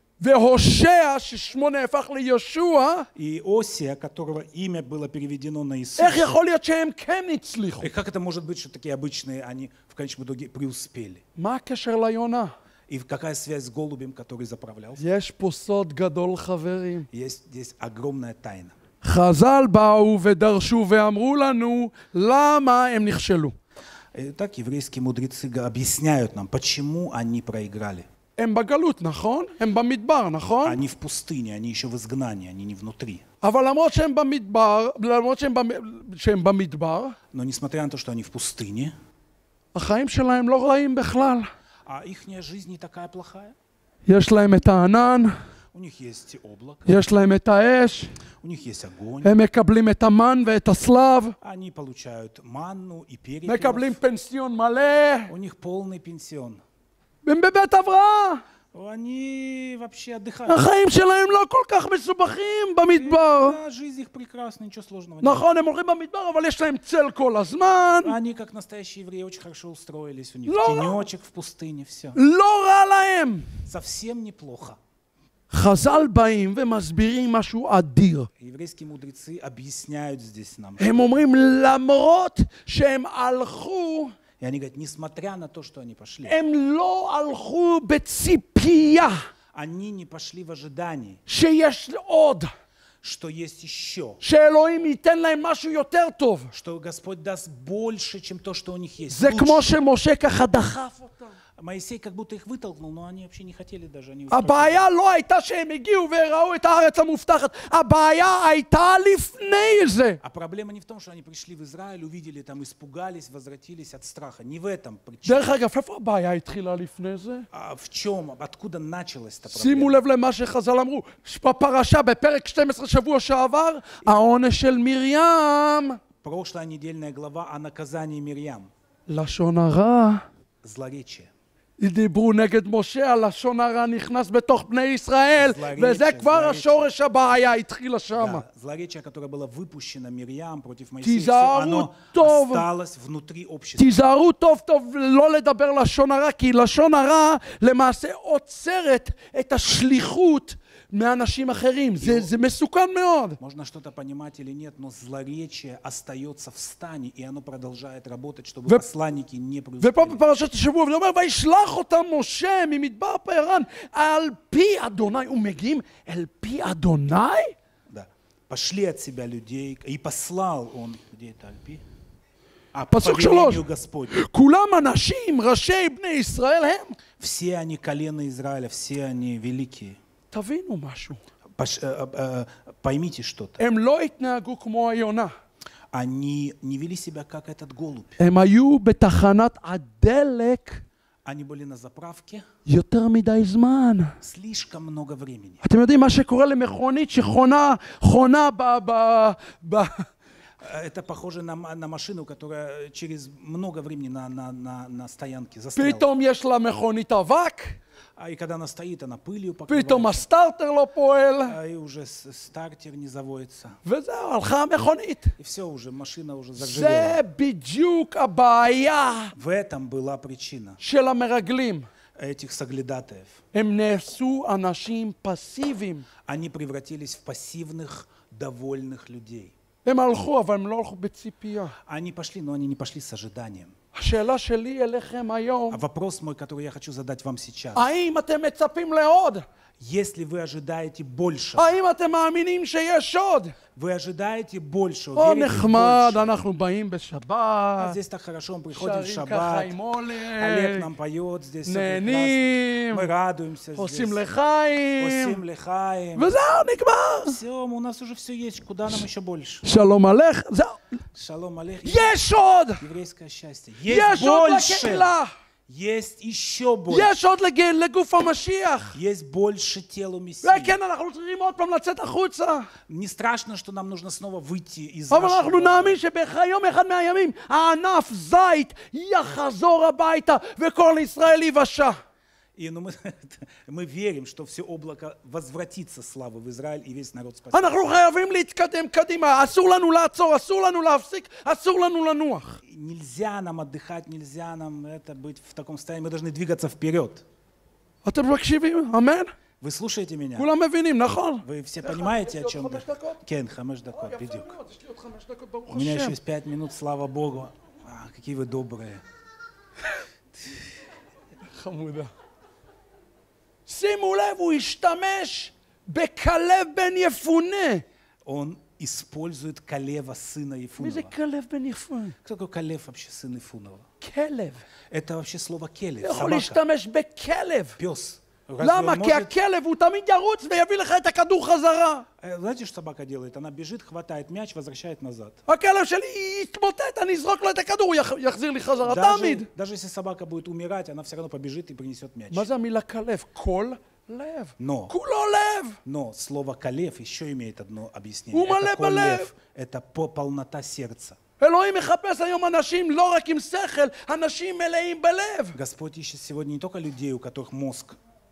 והושע, ששמו נהפך לישוע, И Осия, которого имя было переведено на Иисус. איך יכול להיות שהם כן הצליחו? И как это может быть, что такие обычные, они в конечном итоге преуспели? מה הקשר ליונה? И какая связь с голубем, который заправлялся? יש פה סוד גדול, חברים. Есть здесь огромная тайна. חז"ל באו ודרשו ואמרו לנו למה הם נכשלו. Итак, еврейские мудрецы га- объясняют нам, почему они проиграли. הם בגלות, נכון? הם במדבר, נכון? Они в пустыне, они еще в изгнании, они не внутри. אבל למרות שהם במדבר, למרות שהם, במ... שהם במדבר, Но несмотря на то, что они в пустыне, החיים שלהם לא רעים בכלל. а ихняя жизнь не такая плохая. יש להם את הענן, У них есть облако, יש להם את האש, у них есть огонь. הם מקבלים את המן ואת הסלב, Они получают манну и מקבלים перепелов. פנסיון מלא, У них полный пенсион. הם בבית הבראה. Они вообще отдыхают. החיים שלהם לא כל כך מסובכים במדבר. Да, жизнь их прекрасна, ничего сложного нет. נכון, הם הולכים במדבר, אבל יש להם צל כל הזמן. Они, как настоящие евреи, очень хорошо устроились. У них Но- тенечек в пустыне, все. לא רע להם. Совсем неплохо. חז"ל באים ומסבירים משהו אדיר. Еврейские мудрецы объясняют здесь нам. הם אומרים למרות שהם הלכו, И они говорят, несмотря на то, что они пошли, הם לא הלכו בציפייה они не пошли в ожидании, שיש עוד, что есть еще, שאלוהים ייתן להם משהו יותר טוב. что Господь даст больше, чем то, что у них есть. זה כמו Лучше. שמשה ככה דחף אותם. Моисей как будто их вытолкнул, но они вообще не хотели даже. Они устроили. הבעיה לא הייתה שהם הגיעו וראו את הארץ המובטחת, הבעיה הייתה לפני זה. А проблема не в том, что они пришли в Израиль, увидели там, испугались, возвратились от страха. Не в этом причина. דרך אגב, איפה הבעיה התחילה לפני זה? А в чем, откуда началась эта שימו проблема? לב למה שחז"ל אמרו, בפרשה בפרק שתים עשרה שבוע שעבר, העונש של מרים, Прошлая недельная глава о наказании Мирьям. לשון הרע. Злоречие. דיברו נגד משה, הלשון הרע נכנס בתוך בני ישראל, וזה כבר השורש הבעיה, התחילה שמה. Да, злоречие, которое было выпущено Мирьям против Моисея, всё, תיזהרו оно טוב, осталось внутри общества. תיזהרו טוב טוב לא לדבר לשון הרע, כי לשון הרע למעשה עוצרת את השליחות מאנשים אחרים. זה, זה מסוכן מאוד. Можно что-то понимать или нет, но злоречие остается в стане, и оно продолжает работать, чтобы ו- посланники не ופה преуспели. בפרשת השבוע, וזה אומר, וישלח אותם משה ממדבר פארן, על פי אדוני, ומגיעים אל פי אדוני? Да. Пошли от себя людей, и послал он, где это Альпи? А по פסוק повелению שלוש. Господню. כולם אנשים, ראשי בני ישראל הם. Все они колено Израиля, все они великие. תבינו משהו. Пош- э, э, э, Поймите что-то. הם לא התנהגו כמו היונה. Они не вели себя как этот голубь. הם היו בתחנת הדלק Они были на заправке יותר מדי זמן. слишком много времени. אתם יודעים מה שקורה למכונית שחונה, חונה ב... ב... ב... Это похоже на, м- на машину, которая через много времени на, на, на, на стоянке застряла. פתאום יש לה מכונית אבק, А и когда она стоит, она пылью פתאום покрывается, הסטארטר לא פועל, а и уже с- стартер не заводится. וזהו, הלכה המכונית. И все уже, машина уже זה заржавела. בדיוק הבעיה В этом была причина של המרגלים. этих соглядатаев. הם נעשו אנשים פסיביים. Они превратились в пассивных, довольных людей. הם הלכו, אבל הם לא הלכו בציפייה. Они пошли, но они не пошли с ожиданием. השאלה שלי אליכם היום, А вопрос мой, который я хочу задать вам сейчас. האם אתם מצפים לעוד? Если вы ожидаете больше, האם אתם מאמינים שיש עוד? вы ожидаете больше, או верите в נחמד, больше. אנחנו бאים А בשבת, здесь так хорошо, мы приходим в שרים ככה шаббат, עם Олег עולק, нам поет, здесь все נהנים, прекрасно. Мы радуемся עושים здесь. לחיים, Осим лехаем. וזהו, נגמר. Все, у нас уже все есть, куда нам еще больше? שלום עליך, זהו. Шалом алейх. יש עוד! Еврейское счастье. Есть יש עוד больше. לקהילה! Есть еще больше. יש עוד לג- לגוף המשיח! Есть больше телу Мессии. וכן, אנחנו צריכים עוד פעם לצאת החוצה. Не страшно, что нам нужно снова выйти из אבל אנחנו нашего... נאמין שביום אחד מהימים הענף זית יחזור הביתה וכל ישראל ייוושע. И ну, мы, мы верим, что все облако возвратится славы в Израиль, и весь народ спасется. אנחנו חייבים להתקדם קדימה, אסור לנו לעצור, אסור לנו להפסיק, אסור לנו לנוח. Нельзя нам отдыхать, нельзя нам это быть в таком состоянии. Мы должны двигаться вперед. אתם מקשיבים? אמן? Вы слушаете меня? כולם מבינים, נכון? Вы все понимаете, о чем חמש я? דקות? Кен, хамеш дакот, бедюк. מאוד, יש לי עוד חמש דקות, ברוך У меня еще השם. есть пять минут, слава Богу. А, какие вы добрые. חמודה. שימו לב, הוא השתמש בכלב בן יפונה. Он использует Калева, сына מי זה Ефунова. כלב בן יפונה? Кто такой Калев вообще, сын Ефунова? כלב. Это вообще слово келев, יכול собака, להשתמש בכלב. пес. Разве למה? он כי может- הכלב הוא תמיד ירוץ ויביא לך את הכדור חזרה. Э, Знаете, что собака делает? Она бежит, хватает мяч, возвращает назад. הכלב שלי יתמוטט, אני אזרוק לו את הכדור, הוא יח- יחזיר לי חזרה, תמיד. Даже, даже если собака будет умирать, она все равно побежит и принесет мяч. מה זה המילה כלב? קול לב. Но, כולו לב. но слово «калев» еще имеет одно объяснение. הוא מלא Это בלב. колев, это по- полнота сердца. אלוהים מחפש היום אנשים לא רק עם שכל, אנשים מלאים בלב. Господь ищет сегодня не только людей, у которых мозг,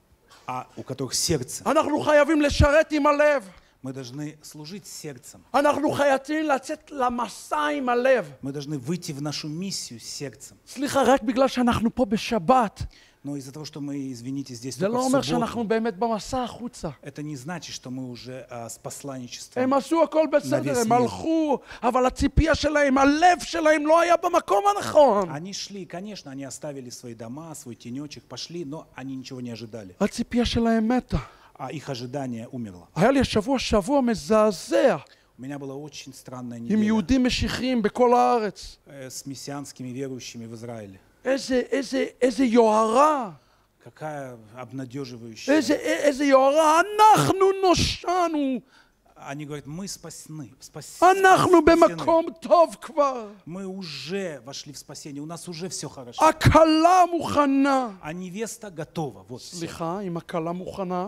а у которых сердце. אנחנו חייבים לשרת עם הלב. Мы должны служить сердцем. אנחנו חייבים לצאת למסע עם הלב. Мы должны выйти в нашу миссию с сердцем. סליחה, רק בגלל שאנחנו פה בשבת, Но из-за того, что мы, извините, здесь זה только לא в אומר субботу, שאנחנו באמת במסע החוצה. это не значит, что мы уже а, с הם посланничеством. עשו הכל בסדר, נביא הם סמיר. הלכו, אבל הציפייה שלהם, הלב שלהם לא היה במקום הנכון. Они шли, конечно, они оставили свои дома, свой тенечек, пошли, но они ничего не ожидали. הציפייה שלהם מתה. А их ожидание умерло. היה לי השבוע שבוע מזעזע У меня была очень странная עם неделя יהודים משיחיים בכל הארץ. э, с мессианскими верующими в Израиле. איזה, איזה, איזה יוהרה, Какая обнадеживающая. איזה, איזה יוהרה, אנחנו נושענו, Они говорят, мы спасены, спас- אנחנו спасены. במקום טוב כבר, Мы уже вошли в спасение, у нас уже все хорошо. הכלה מוכנה. А невеста готова. Вот всё. סליחה, אם הכלה מוכנה,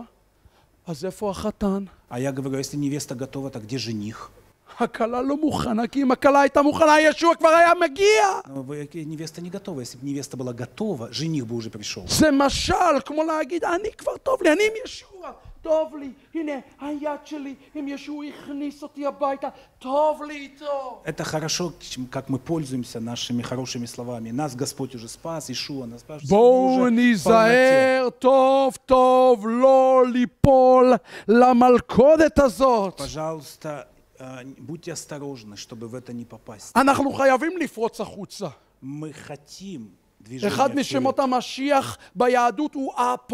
אז איפה החתן? А я говорю, если невеста готова, то где жених? הכלה לא מוכנה, כי אם הכלה הייתה מוכנה, ישוע כבר היה מגיע. Но вы- невеста не готова. Если бы невеста была готова, жених бы уже пришел. זה משל, כמו להגיד, אני כבר טוב לי, אני עם ישוע, טוב לי, הנה היד שלי, עם ישוע הכניס אותי הביתה, טוב לי איתו. Это хорошо, чем- как мы пользуемся нашими хорошими словами. Нас Господь уже спас, Ишуа нас спас. Мы בואו уже в полноте. ניזהר טוב טוב לא ליפול למלכודת הזאת. Пожалуйста, э, будьте осторожны, чтобы в это не попасть. אנחנו חייבים לפרוץ החוצה. Мы хотим אחד движения משמות вперед. המשיח ביהדות הוא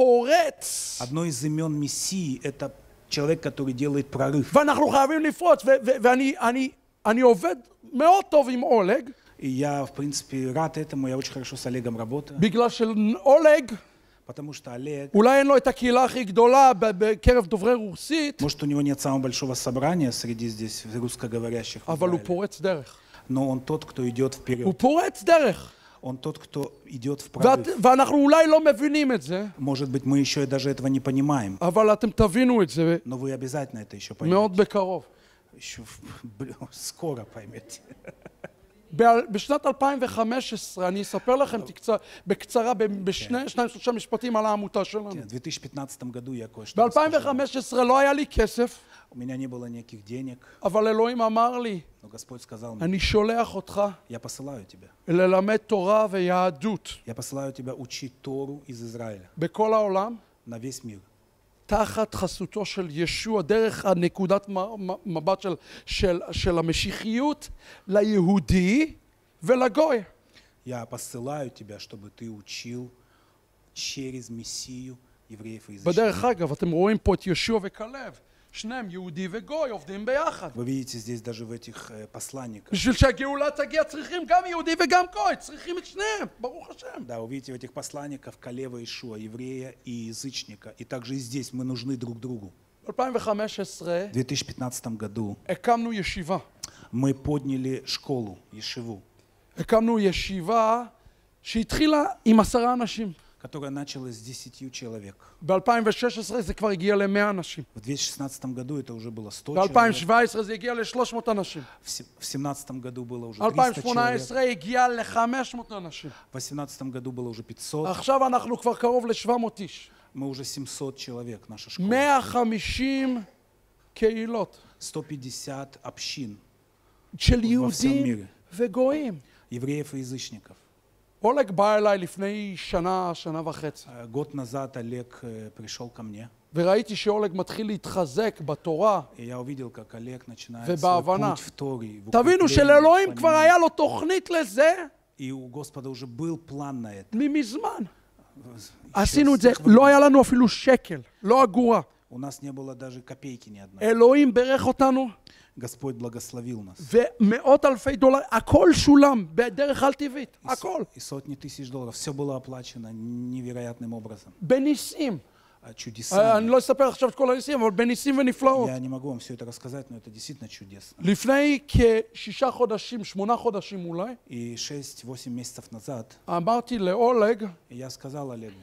הפורץ. Одно из имен Мессии – это человек, который делает прорыв. ואנחנו חייבים לפרוץ, ו- ו- ואני אני, אני עובד מאוד טוב עם אולג, И я, в принципе, рад этому. Я очень хорошо с Олегом работаю. בגלל שאולג, Потому что Олег, אולי אין לו את הקהילה הכי גדולה ב- בקרב דוברי רוסית, может, у него нет самого большого собрания среди здесь русскоговорящих, в אבל הוא Израиле. פורץ דרך. Но он тот, кто идет הוא вперед. פורץ דרך. Он тот, кто идет в ואת, прорыв. ואנחנו אולי לא מבינים את זה, Может быть, мы еще и даже этого не понимаем, אבל אתם תבינו את זה но вы обязательно это еще מאוד поймете. בקרוב. Еще в- блин, скоро поймете. ב- בשנת אלפיים וחמש עשרה, אני אספר לכם תקצר, בקצרה, ב- בשני, שניים שלושה משפטים על העמותה שלנו. В две тысячи пятнадцатом году я кое-что ב-אלפיים расскажу. וחמש עשרה לא היה לי כסף, У меня не было никаких денег, אבל אלוהים אמר לי, но Господь сказал мне, אני שולח אותך я посылаю тебя. ללמד תורה ויהדות Я посылаю тебя учить Тору из Израиля בכל העולם, на весь мир. תחת חסותו של ישוע, דרך הנקודת מ- מ- מבט של, של, של המשיחיות ליהודי ולגוי. Я посылаю тебя, чтобы ты учил через Мессию евреев и язычников. בדרך אגב, אתם רואים פה את ישוע וכלב, שניהם יהודי וגוי עובדים ביחד. Вы видите здесь даже в этих э, посланниках. בשביל שהגאולה תגיע צריכים גם יהודי וגם גוי, צריכים את שניהם, ברוך השם. Да, вы видите в этих посланниках Калева и Ишуа, еврея и язычника. И также и здесь мы нужны друг другу. ב-אלפיים וחמש עשרה В две тысячи пятнадцатом году הקמנו ישיבה. мы подняли школу, Ешиву, הקמנו ישיבה שהתחילה עם עשרה אנשים. которая началась с десятью человек. ב-אלפיים ושש עשרה זה כבר הגיע ל-מאה אנשים. В две тысячи шестнадцатом году это уже было сто ב-אלפיים человек. שבע עשרה זה הגיע ל-שלוש מאות אנשים. В се- в семнадцатом году было уже אלפיים триста שמונה человек. עשרה הגיע ל-חמש מאות אנשים. В восемнадцатом году было уже пятьсот. עכשיו אנחנו כבר קרוב ל-שבע מאות איש. Мы уже семьсот человек, наша школа. מאה וחמישים קהילות сто пятьдесят общин של во всем יהודים мире, וגויים. евреев и язычников. אולג בא אליי לפני שנה, שנה וחצי, Э, Год назад Олег э, пришел ко мне, וראיתי שאולג מתחיל להתחזק בתורה. и я увидел, как Олег начинает ובהבנה. свой путь в Торе, в תבינו укреплении, שלאלוהים в כבר понимании. היה לו תוכנית לזה И у Господа уже был план на это. ממזמן. Еще עשינו с את זה, тех לא времен. היה לנו אפילו שקל, לא אגורה. У нас не было даже копейки ни одной. אלוהים ברך אותנו, Господь благословил нас. ומאות אלפי דולר, הכל שולם בדרך על טבעית, И, со- הכל. и сотни тысяч долларов. Все было оплачено невероятным образом. בניסים. А אני чудесами. לא אספר עכשיו את כל הניסים, אבל בניסים ונפלאות. Я не могу вам все это рассказать, но это действительно чудесно. לפני כשישה חודשים, שמונה חודשים אולי, И шесть-восемь месяцев назад אמרתי לאולג, я сказал Олегу,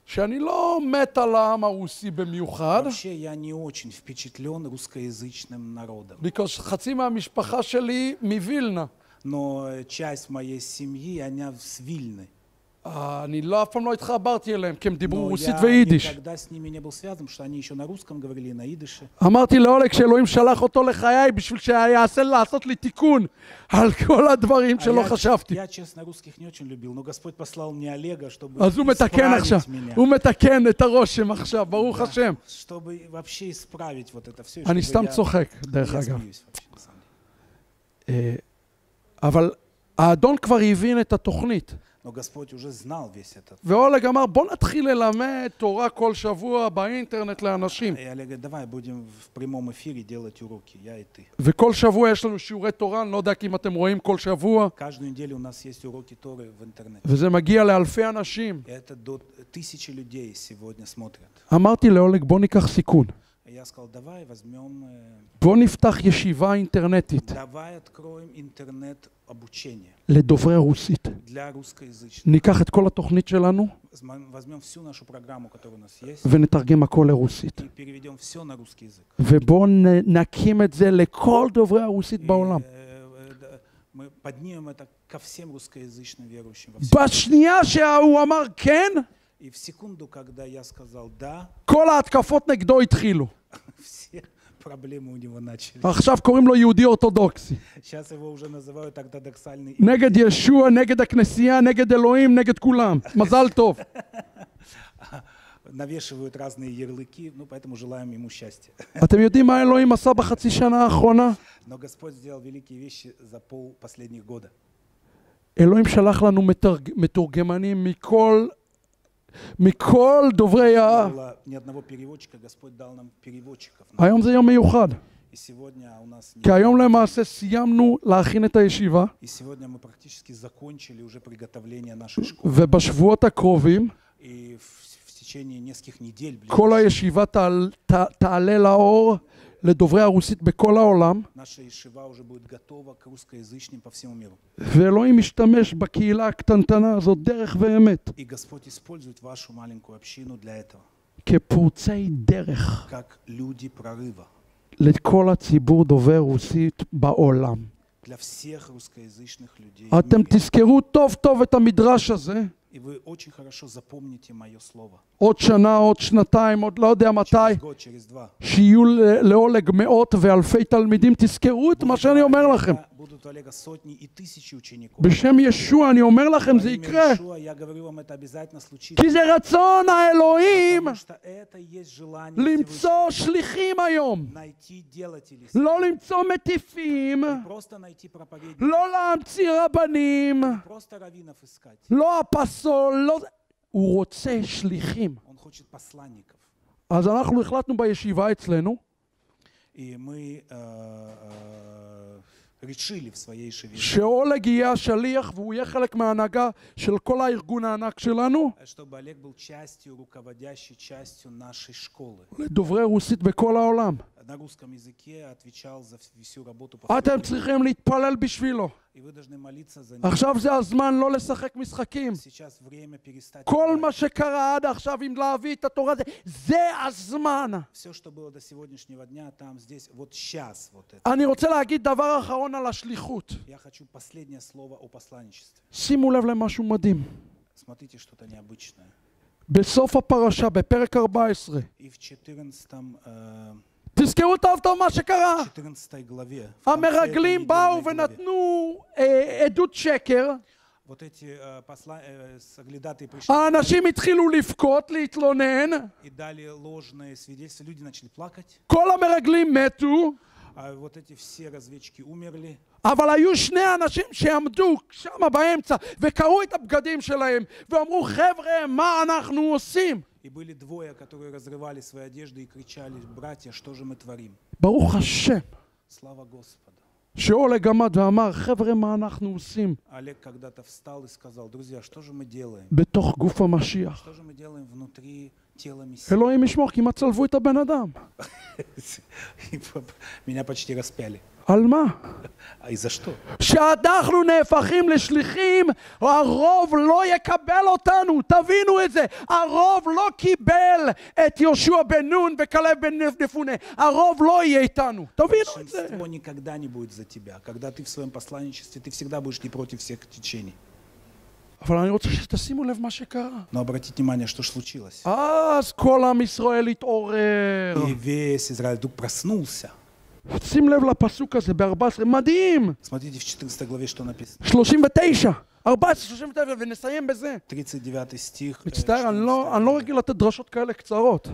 שאני לא מת על העם הרוסי במיוחד, Вообще я не очень впечатлен русскоязычным народом. because חצי מהמשפחה שלי מווילנה. Но часть моей семьи, она с Вильны. אני לא, אף פעם לא התחברתי אליהם, כי הם דיברו Но רוסית я ויידיש. никогда с ними не был связан, потому что они еще на русском говорили, на идыше. אמרתי לאולג שאלוהים שלח אותו לחיי בשביל שיעשה לעשות לי תיקון על כל הדברים А שלא я, חשבתי. я, честно, русских не очень любил, но Господь послал мне Олега, чтобы אז הוא מתקן עכשיו, исправить меня. הוא מתקן את הרושם עכשיו, ברוך Да, השם. чтобы вообще исправить вот это все. אני чтобы סתם я- צוחק, דרך я אגב. смеюсь вообще, на самом деле. אה, אבל האדון כבר הבין את התוכנית. Но Господь уже знал весь этот. ואולג אמר, בוא נתחיל ללמד תורה כל שבוע באינטרנט לאנשים. И Олег говорит, давай будем в прямом эфире делать уроки, я и ты. וכל שבוע יש לנו שיעורי תורה, אני לא יודע אם אתם רואים כל שבוע, Каждую неделю у нас есть уроки Торы в интернете. וזה מגיע לאלפי אנשים. И это до тысячи людей сегодня смотрят. אמרתי לאולג, בוא ניקח סיכון. И я сказал, давай возьмем, э, בוא נפתח ישיבה אינטרנטית давай откроем интернет обучение לדוברי רוסית. для русскоязычных. ניקח את כל התוכנית שלנו Возьмем возьмем всю нашу программу, которая у нас есть, ונתרגם הכל לרוסית. и переведем все на русский язык. ובואו נ- נקים את זה לכל דוברי הרוסית И, בעולם. э, э, да, мы поднимем это ко всем русскоязычным верующим во всем. בשנייה שהוא אמר כן, И в секунду, когда я сказал «да», כל ההתקפות נגדו התחילו. все проблемы у него начались. עכשיו קוראים לו יהודי אורתודוקסי. Сейчас его уже называют ортодоксальный. נגד ישוע, נגד הכנסייה, נגד אלוהים, נגד כולם. מזל טוב. Навешивают разные ярлыки, ну поэтому желаем ему счастья. אתם יודעים מה אלוהים עשה בחצי שנה האחרונה? Но Господь сделал великие вещи за пол последних года. אלוהים שלח לנו מתרג... מתורגמנים מכל, מכל דוברי Не ה... было ни одного переводчика, Господь дал нам переводчиков. היום זה יום מיוחד. И сегодня у нас כי нет. היום למעשה סיימנו להכין את הישיבה, И сегодня мы практически закончили уже приготовление нашей школы. ובשבועות הקרובים И в, в течение нескольких недель כל ближайших הישיבה תעל... ת... תעלה לאור לדוברי הרוסית בכל העולם, наша ешива уже будет готова к русскоязычным по всему миру. ואלוהים משתמש בקהילה הקטנטנה הזאת דרך ואמת, И Господь использует вашу маленькую общину для этого, כפורצי דרך как люди прорыва לכל הציבור דובר רוסית בעולם. для всех русскоязычных людей. в אתם мире. תזכרו טוב טוב את המדרש הזה, И вы очень хорошо запомните мое слово. עוד שנה, עוד שנתיים, עוד לא יודע מתי, Через год, через два. שיהיו ל- לאולג מאות ואלפי תלמידים, תזכרו את מה Будут שאני у אומר Олега- לכם. Будут у Олега сотни и тысячи учеников. בשם ישוע אני אומר לכם, זה Во имя יקרה. Иешуа я говорю вам, это обязательно случится. כי זה רצון האלוהים Потому что это и есть желание למצוא Всевышнего. שליחים היום. Найти делателей. לא למצוא מטיפים, Не просто найти проповедников. לא להמציא רבנים, Не просто раввинов искать. לא הפסול, לא... הוא רוצה שליחים. Он хочет посланников. אז אנחנו החלטנו בישיבה אצלנו, И мы э, э, решили в своей шеве, שאולג יהיה השליח והוא יהיה חלק מההנהגה של כל הארגון הענק שלנו, чтобы Олег был частью, руководящей частью нашей школы. לדוברי רוסית בכל העולם. На русском языке отвечал за всю работу по אתם всему миру. צריכים להתפלל בשבילו. И вы должны молиться за него. עכשיו זה הזמן לא לשחק משחקים. Сейчас время перестать. כל מה שקרה עד עכשיו עם להביא את התורה, זה, זה הזמן. Все, что было до сегодняшнего дня, там, здесь, вот сейчас, вот это. אני רוצה להגיד דבר אחרון על השליחות. Я хочу последнее слово о посланничестве. שימו לב למשהו מדהים. Смотрите, что-то необычное. בסוף הפרשה, בפרק ארבע עשרה, И в четырнадцатой, э, תזכרו טוב טוב מה שקרה. четырнадцатой главе, в конце этой המרגלים באו недельной главе, ונתנו אה, עדות שקר, вот эти э, посла, э, соглядатые пришли האנשים התחילו לבכות, להתלונן, и дали ложные свидетельства. Люди начали плакать, כל המרגלים מתו, а вот эти все разведчики умерли. אבל היו שני אנשים שעמדו שם באמצע וקראו את הבגדים שלהם ואמרו, חבר'ה, מה אנחנו עושים? И были двое, которые разрывали свои одежды и кричали: братья, что же мы творим? ברוך השם, Слава Господу. שאולג עמד ואמר, חבר'ה, מה אנחנו עושים Олег когда-то встал и сказал: друзья, что же мы делаем? בתוך גוף המשיח? Что же мы делаем внутри тела Мессии? אלוהים ישמור, כמעט צלבו את הבן אדם. Меня почти распяли. על מה? А из-за что? שאנחנו נהפכים לשליחים, הרוב לא יקבל אותנו, תבינו את זה. הרוב לא קיבל את יהושע בן נון וכלב בן יפונה. הרוב לא יהיה איתנו, תבינו את זה. Большинство никогда не будет за тебя. Когда ты в своем посланничестве, ты всегда будешь не против всех течений. אבל אני רוצה שתשימו לב מה שקרה. Но обратите внимание, что ж случилось. אז כל עם ישראל התעורר. И весь Израиль вдруг проснулся. שים לב לפסוק הזה ב-ארבע עשרה, מדהים. Смотрите, в четырнадцатой главе что написано. שלושים ותשע, ארבע עשרה, שלושים ותשע, ונסיים בזה. тридцать девятый стих. מצטער, אני לא, אני לא רגיל לתת דרשות כאלה קצרות.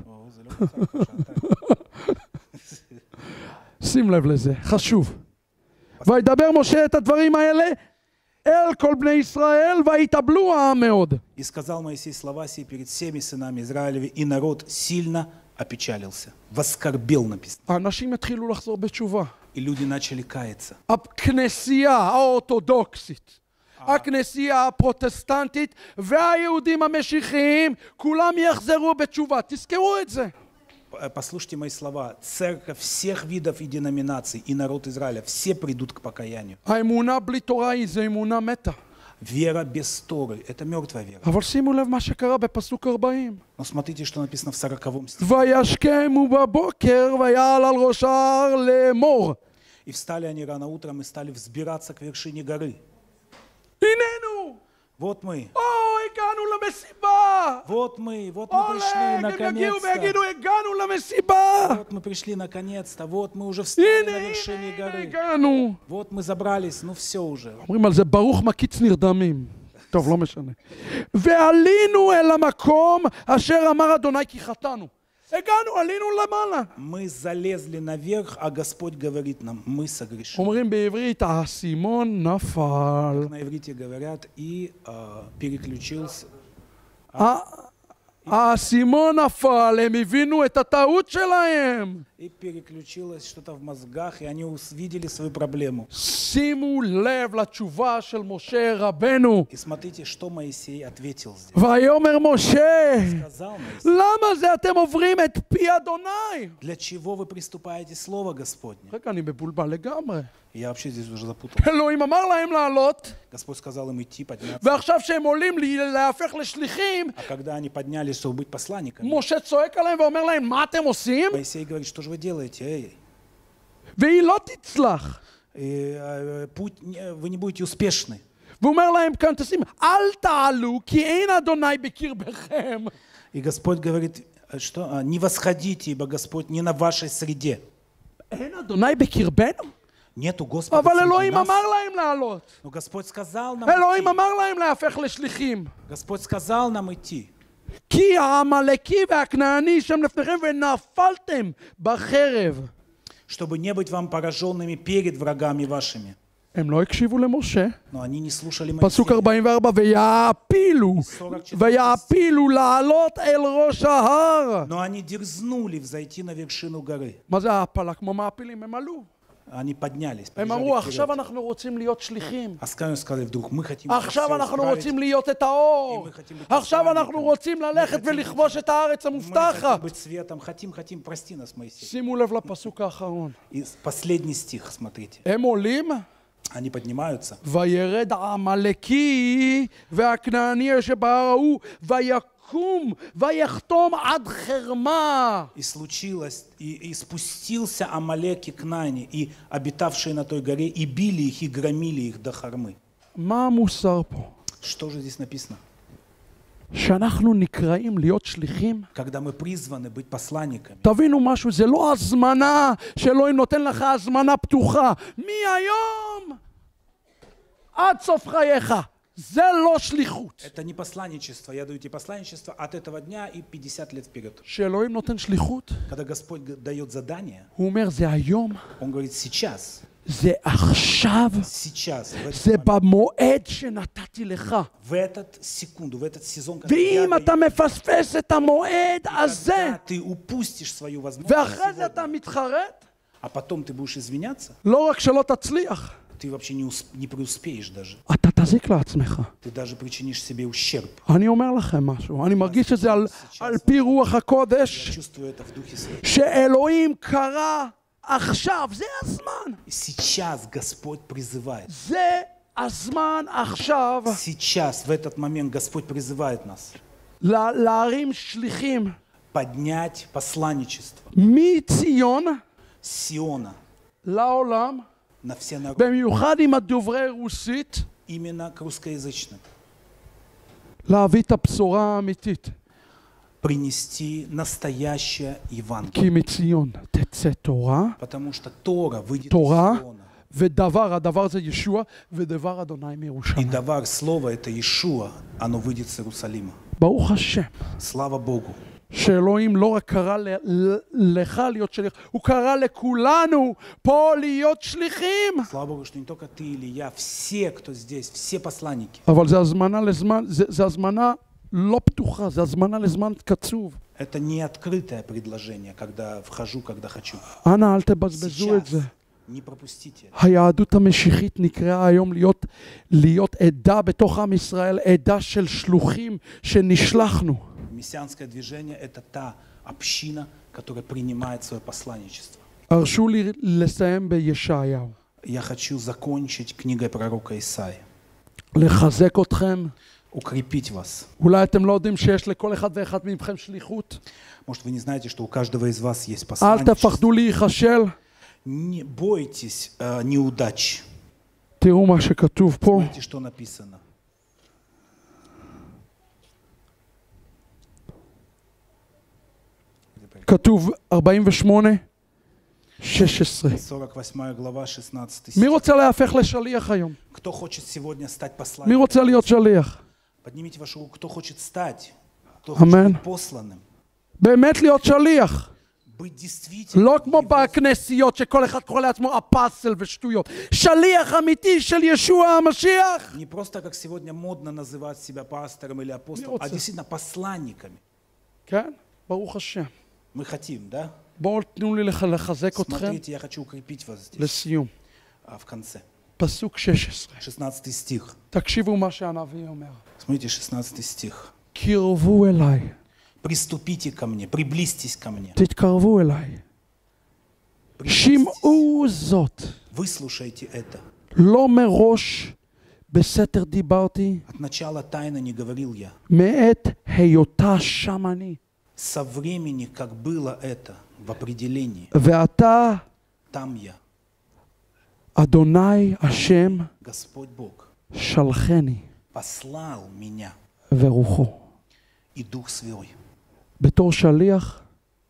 שים לב לזה, חשוב. וידבר משה את הדברים האלה אל כל בני ישראל, ויתאבלו העם מאוד. И сказал Моисей слова сии перед всеми сынами Израилеви, и народ сильно опечалился, воскорбел написано. האנשים התחילו לחזור בתשובה. И люди начали каяться. הכנסייה האורתודוקסית, הכנסייה הפרוטסטנטית והיהודים המשיחיים, כולם יחזרו בתשובה. תזכרו את זה. Послушайте мои слова. Церковь всех видов и деноминаций и народ Израиля, все придут к покаянию. האמונה בלי תורה היא זו אמונה מתה. Вера без Торы – это мертвая вера. אבל שימו לב מה שקרה בפסוק ארבעים. Но смотрите, что написано в сороковом стихе. וישכמו בבוקר ויעל על ראש ההר לאמור. И встали они рано утром и стали взбираться к вершине горы. הננו! Вот мы, או, הגענו למסיבה! вот мы, вот мы пришли עולה, הם יגיעו наконец-то. ויגידו, הגענו למסיבה! Вот мы пришли наконец-то, вот мы уже встали הנה, на הנה, вершине הנה, горы. הגענו. Вот мы забрались, ну все уже. אומרים על זה ברוך מקיץ נרדמים. טוב, לא משנה. ועלינו אל המקום אשר אמר אדוני כי חטאנו. הגענו, עלינו למעלה. Мы залезли наверх, а Господь говорит нам, мы согрешили. אומרים בעברית, האסימון נפל. На иврите говорят, и а, переключился. האסימון נפל, הם הבינו את הטעות שלהם. И переключилось что-то в мозгах, и они увидели свою проблему. שימו לב לתשובה של משה רבנו. И смотрите, что Моисей ответил здесь. ויאמר משה, Сказал Моисей, למה זה אתם עוברים את פי אדוני? для чего вы приступаете слово Господне? רגע, אני מבולבל לגמרי. Я вообще здесь уже запутался. אלוהים אמר להם לעלות, Господь сказал им идти, подняться. ועכשיו שהם עולים לי- להפך לשליחים, А когда они поднялись, чтобы быть посланниками, משה צועק עליהם ואומר להם, מה אתם עושים? Моисей говорит, что же вы делаете? Эй, והיא לא תצלח. э, э, путь, не- вы не будете успешны. והוא אומר להם כאן, תשים, אל תעלו, כי אין אדוני בקרבכם. И Господь говорит, э, что а, не восходите, ибо Господь не на вашей среде. אין אדוני בקרבנו? Нету Господа אבל среди אלוהים нас. אמר להם לעלות. Но Господь сказал нам אלוהים идти. אמר להם להפך לשליחים. Господь сказал нам идти. כי העמלקי והכנעני שם לפניכם ונפלתם בחרב. Чтобы не быть вам пораженными перед врагами вашими. הם לא הקשיבו למשה. Но они не слушали פסוק Моисея. ארבעים וארבע, ויעפילו, ויעפילו לעלות אל ראש ההר. Но они дерзнули взойти на вершину горы. מה זה העפלה? כמו מעפילים, הם עלו. Они поднялись, הם побежали אמרו, вперед. עכשיו אנחנו רוצים להיות שליחים. А сказали, сказали вдруг, мы хотим עכשיו всё אנחנו исправить. רוצים להיות את האור. עכשיו אנחנו רוצים ללכת ולכבוש את הארץ Мы המובטחת. хотим быть светом, хотим, хотим, прости нас, Моисей. שימו לב לפסוק האחרון. И последний стих, смотрите. הם עולים, Они поднимаются. וירד העמלקי והכנעני שבהר ההוא, ויקום ויחתום עד חרמה. И случилось, и, и спустился Амалек и Кнани, и обитавшие на той горе, и били их, и громили их до Хармы. מה המוסר פה? Что же здесь написано? שאנחנו נקראים להיות שליחים? Когда мы призваны быть посланниками. תבינו משהו, זה לא הזמנה שאלוהים נותן לך הזמנה פתוחה. מהיום עד סוף חייך. זה לא שליחות. Это не посланничество. Я даю тебе посланничество от этого дня и пятьдесят лет вперед. שאלוהים נותן שליחות, Когда Господь г- дает задание, הוא אומר, זה היום, Он говорит, сейчас, זה עכשיו, сейчас, в, этот זה момент, במועד שנתתי לך. в этот секунду, в этот сезон, когда я ואם даю, אתה מפספס את המועד הזה, когда ты упустишь свою возможность ואחרי זה сегодня, אתה מתחרט, а потом ты будешь извиняться, לא רק שלא תצליח, ты вообще не, усп- не преуспеешь даже. אתה תזיק לעצמך. Ты даже причинишь себе ущерб. אני אומר לכם משהו, אני מרגיש את זה על, על פי רוח Я הקודש, чувствую это в Духе Святом. שאלוהים קרא עכשיו, זה הזמן. Сейчас Господь призывает. זה הזמן עכשיו Сейчас, в этот момент, Господь призывает нас לה- להרים שליחים поднять посланничество מציון с Сиона לעולם, на все народы, במיוחד עם הדוברי רוסית, именно к русскоязычным. להביא את הבשורה האמיתית. Принести настоящее Евангелие. כי מציון תצא תורה, Потому что Тора выйдет תורה, из Сиона. ודבר, הדבר זה ישוע, ודבר אדוני И מירושלים. давар слова это Иешуа, оно выйдет с Иерусалима. ברוך השם, Слава Богу. שאלוהים לא רק קרא ל- ל- לך להיות שליח, הוא קרא לכולנו פה להיות שליחים. Слава Богу, что не только ты или я, все, кто здесь, все посланники. אבל זה הזמנה לזמן, זה, זה הזמנה לא פתוחה, זה הזמנה לזמן קצוב. Это не открытое предложение, когда вхожу, когда хочу. אנא אל תבזבזו את Сейчас זה. не пропустите это. היהדות המשיחית נקראה היום להיות, להיות עדה בתוך עם ישראל, עדה של שלוחים שנשלחנו. Мессианское движение – это та община, которая принимает свое посланничество. הרשו לי לסיים בישעיהו. Я хочу закончить книгой пророка Исаии. לחזק אתכם. Укрепить вас. אולי אתם לא יודעים שיש לכל אחד ואחד מכם שליחות. Может, вы не знаете, что у каждого из вас есть אל посланничество. תפחדו להיכשל. Не бойтесь э, неудач. תראו מה שכתוב פה. Смотрите, что написано. כתוב ארבעים ושמונה, שש עשרה. сорок восьмая глава, шестнадцатый מי стих. רוצה להפך לשליח היום? Кто хочет сегодня стать מי посланником? רוצה להיות שליח? Поднимите вашу руку. Кто хочет стать? Кто Амен. хочет быть посланным? באמת להיות שליח. Быть действительно. לא כמו בכנסיות שכל אחד קורא לעצמו אפסל ושטויות. שליח אמיתי של ישוע המשיח. Не просто, как сегодня модно называть себя пастором или апостолом, Вот а это. действительно посланниками. כן, ברוך השם. Мы хотим, да? בואו תנו לי לח- לחזק אתכם Смотрите, я хочу укрепить вас здесь, לסיום. а, в конце. פסוק שש עשרה. шестнадцатый стих. תקשיבו מה שהנביא אומר. Смотрите, шестнадцатый стих. קרבו אליי. Приступите ко мне, приблизьтесь ко мне. תתקרבו אליי. Приблизьтесь. שמעו זאת. Выслушайте это. לא מראש בסתר דיברתי, От начала тайны не говорил я. מעת היותה שם אני. Со времени, как было это в определении, ואתה, там я, אדוני השם, Господь Бог, שלחני послал меня ורוחו. и Дух Свой. בתור שליח,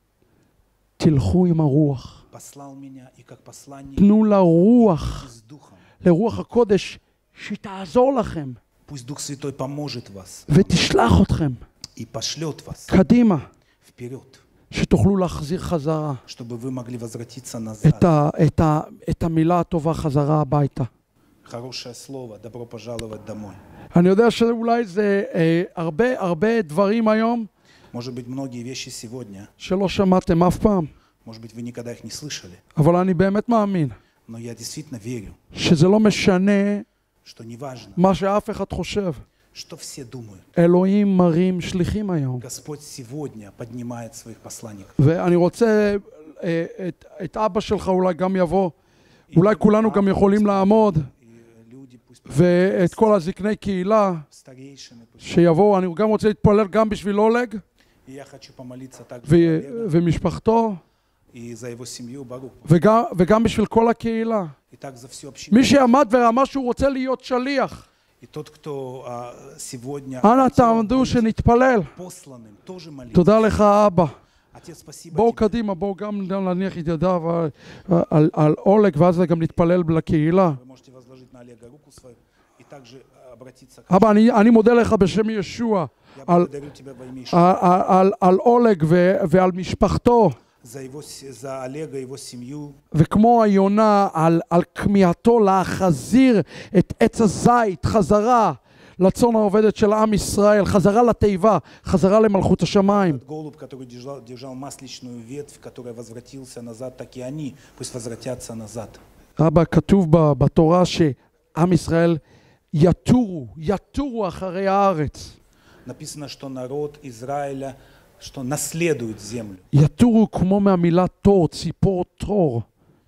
תלכו עם הרוח. Послал меня и как посланник תנו לרוח, с Духом. לרוח הקודש, שתעזור לכם Пусть Дух Святой поможет вас ותשלח אתכם и пошлет вас קדימה, вперед, שתוכלו להחזיר חזרה чтобы вы могли возвратиться את, назад. ה, את, ה, את המילה הטובה חזרה הביתה. Хорошее слово, добро пожаловать домой. אני יודע שאולי זה אה, הרבה הרבה דברים היום Может быть, многие вещи сегодня, שלא שמעתם אף פעם, может быть, вы никогда их не слышали, אבל אני באמת מאמין но я действительно верю, שזה לא משנה что неважно, מה שאף אחד חושב. что все думают. אלוהים מרים שליחים היום. Господь сегодня поднимает своих посланников. ואני רוצה, אה, את, את אבא שלך אולי גם יבוא, אולי כולנו גם יכולים לעמוד, И люди, пусть ואת כל הזקני קהילה старейшины, пусть. שיבואו. אני גם רוצה להתפלל גם בשביל אולג И я хочу помолиться также ו, за Олега ומשפחתו, и за его семью, Барух, וגם, וגם בשביל כל הקהילה. и так за всю общину. מי שעמד ואמר שהוא רוצה להיות שליח, И тот, кто а, сегодня אנא хотел תעמדו быть שנתפלל. посланным, тоже молитесь. תודה לך אבא. Отец, спасибо בואו тебе. קדימה, בואו גם להניח את ידיו על, על, על אולג, ואז גם נתפלל לקהילה. Вы можете возложить на Олега руку свою и также обратиться к אבא, אני, אני מודה לך בשם ישוע Я על, благодарю тебя во имя Иешуа על, על, על אולג ו, ועל משפחתו, за, его, с- за Олега, его семью, וכמו היונה על, על כמיהתו להחזיר את עץ הזית חזרה לצאן העובדת של עם ישראל, חזרה לתיבה, חזרה למלכות השמיים. этот голубь, который держал, держал масличную ветвь, который возвратился назад, так и они пусть возвратятся назад. אבא, כתוב ב- בתורה שעם ישראל יתורו, יתורו אחרי הארץ. Написано, что народ Израиля, что наследует землю. יתורו כמו מהמילה תור, ציפור תור.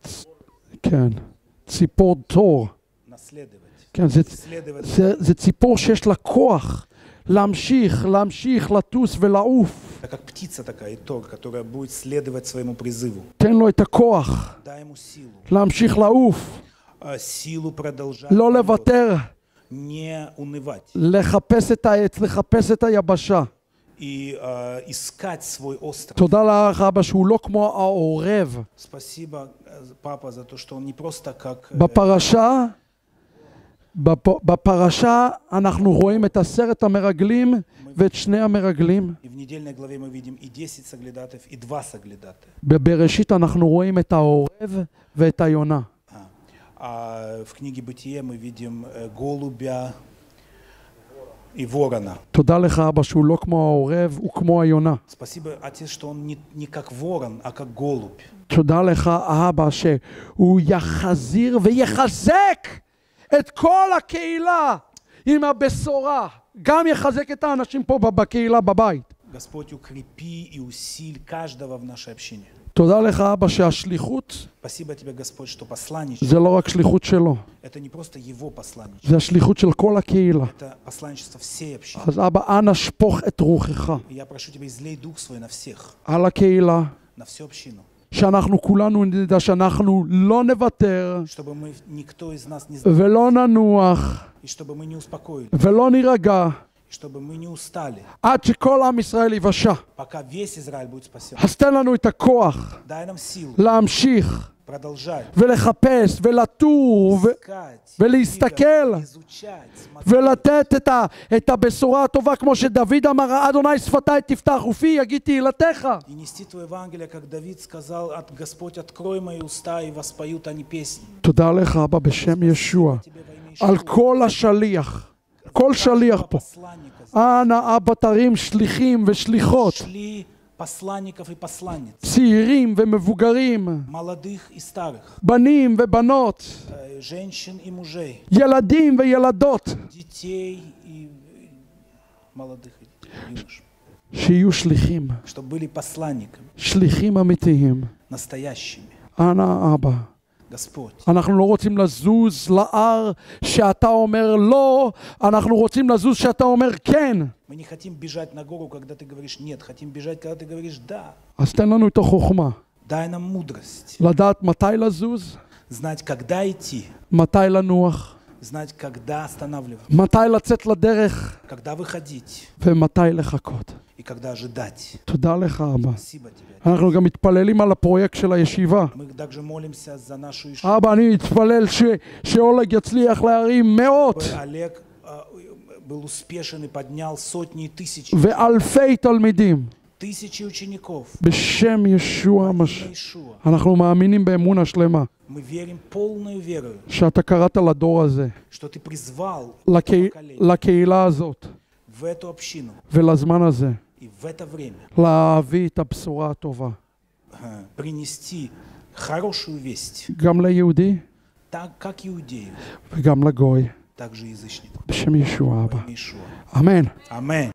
כן, ציפור תור. наследовать. כן, זה, Следовать. זה, זה ציפור שיש לה כוח להמשיך, להמשיך, לטוס ולעוף. Это как птица такая, тор, которая будет следовать своему призыву. תן לו את הכוח Дай ему силу. להמשיך לעוף, А, Силу продолжать. לא полет. לוותר, Не унывать. לחפש את העץ, לחפש את היבשה. И а, искать свой остров. תודה לך אבא שהוא לא כמו העורב. Спасибо, э, папа, за то, что он не просто как... э, בפרשה, בפ- בפרשה אנחנו רואים את עשרת המרגלים ואת שני המרגלים. И в недельной главе мы видим и десять соглядатаев, и два соглядатая. בבראשית אנחנו רואים את העורב ואת היונה. А, а в книге Бытие мы видим э, голубя и ворона. תודה לך אבא שהוא לא כמו העורב, הוא כמו היונה. Спасибо, Отец, что он не, не как ворон, а как голубь. תודה לך אבא שהוא יחזיר ויחזק את כל הקהילה עם הבשורה. גם יחזק את האנשים פה בקהילה בבית. Господь, укрепи и усиль каждого в нашей общине. תודה לך אבא שהשליחות Спасибо тебе, Господь, что посланничество, זה לא רק שליחות שלו, это не просто его посланничество, זה השליחות של כל הקהילה. это посланничество всей общины. אז אבא, אנא שפוך את רוחך И я прошу тебя, излей дух свой на всех, על הקהילה, на всю общину, שאנחנו כולנו נדע שאנחנו לא נוותר чтобы мы, никто из нас не ולא ננוח и чтобы мы не успокоили, ולא נירגע и чтобы мы не устали, עד שכל עם ישראל יבשע. пока весь Израиль будет спасен. אז תן לנו את הכוח Дай нам силу להמשיך продолжать, ולחפש ולטור ו- искать, ולהסתכל двигаться, изучать, смотреть, ולתת את, ה- את הבשורה הטובה כמו שדוד אמר, אדוני שפתיי תפתח ופי יגיד תהילתך. и нести Твое Евангелие, как Давид сказал, от Господь, открой мои уста, и воспоют они песни. תודה לך אבא בשם ישוע Тебе во имя על Иешуа, כל השליח, כל שליח פה. посланника, אנא אבא תרים שליחים ושליחות, шли посланников и посланниц, צעירים ומבוגרים, молодых и старых, בנים ובנות, э, женщин и мужей, ילדים וילדות, детей и э, молодых и юнош, שיהיו שליחים, чтобы были посланниками, שליחים אמיתיים. настоящими. אנא אבא, Господь, אנחנו לא רוצים לזוז להר שאתה אומר לא, אנחנו רוצים לזוז שאתה אומר כן. мы не хотим бежать на гору, когда ты говоришь нет, хотим бежать, когда ты говоришь да. אז תן לנו את החוכמה, Дай нам мудрость, לדעת מתי לזוז, знать, когда идти, מתי לנוח, знать, когда останавливаться, מתי לצאת לדרך когда выходить ומתי לחכות. и когда ожидать. תודה לך אבא. Спасибо тебе. אנחנו גם מתפללים על הפרויקט של הישיבה. Мы также молимся за нашу Ишу. אבא, אני מתפלל ש... שאולג יצליח להרים מאות Олег а, был успешен и поднял сотни и тысячи, ואלפי תלמידים. тысячи учеников. בשם ישוע Имя המשיח. Иешуа. אנחנו מאמינים באמונה שלמה Мы верим полную верою, שאתה קראת לדור הזה, что ты призвал לקה... поколение לקהילה הזאת в эту общину ולזמן הזה, и в это время להביא את הבשורה הטובה. э, принести хорошую весть, גם ליהודי так как иудею, וגם לגוי. так же и язычнику. בשם ישוע Во אבא. имя Иешуа. אמן. Аминь.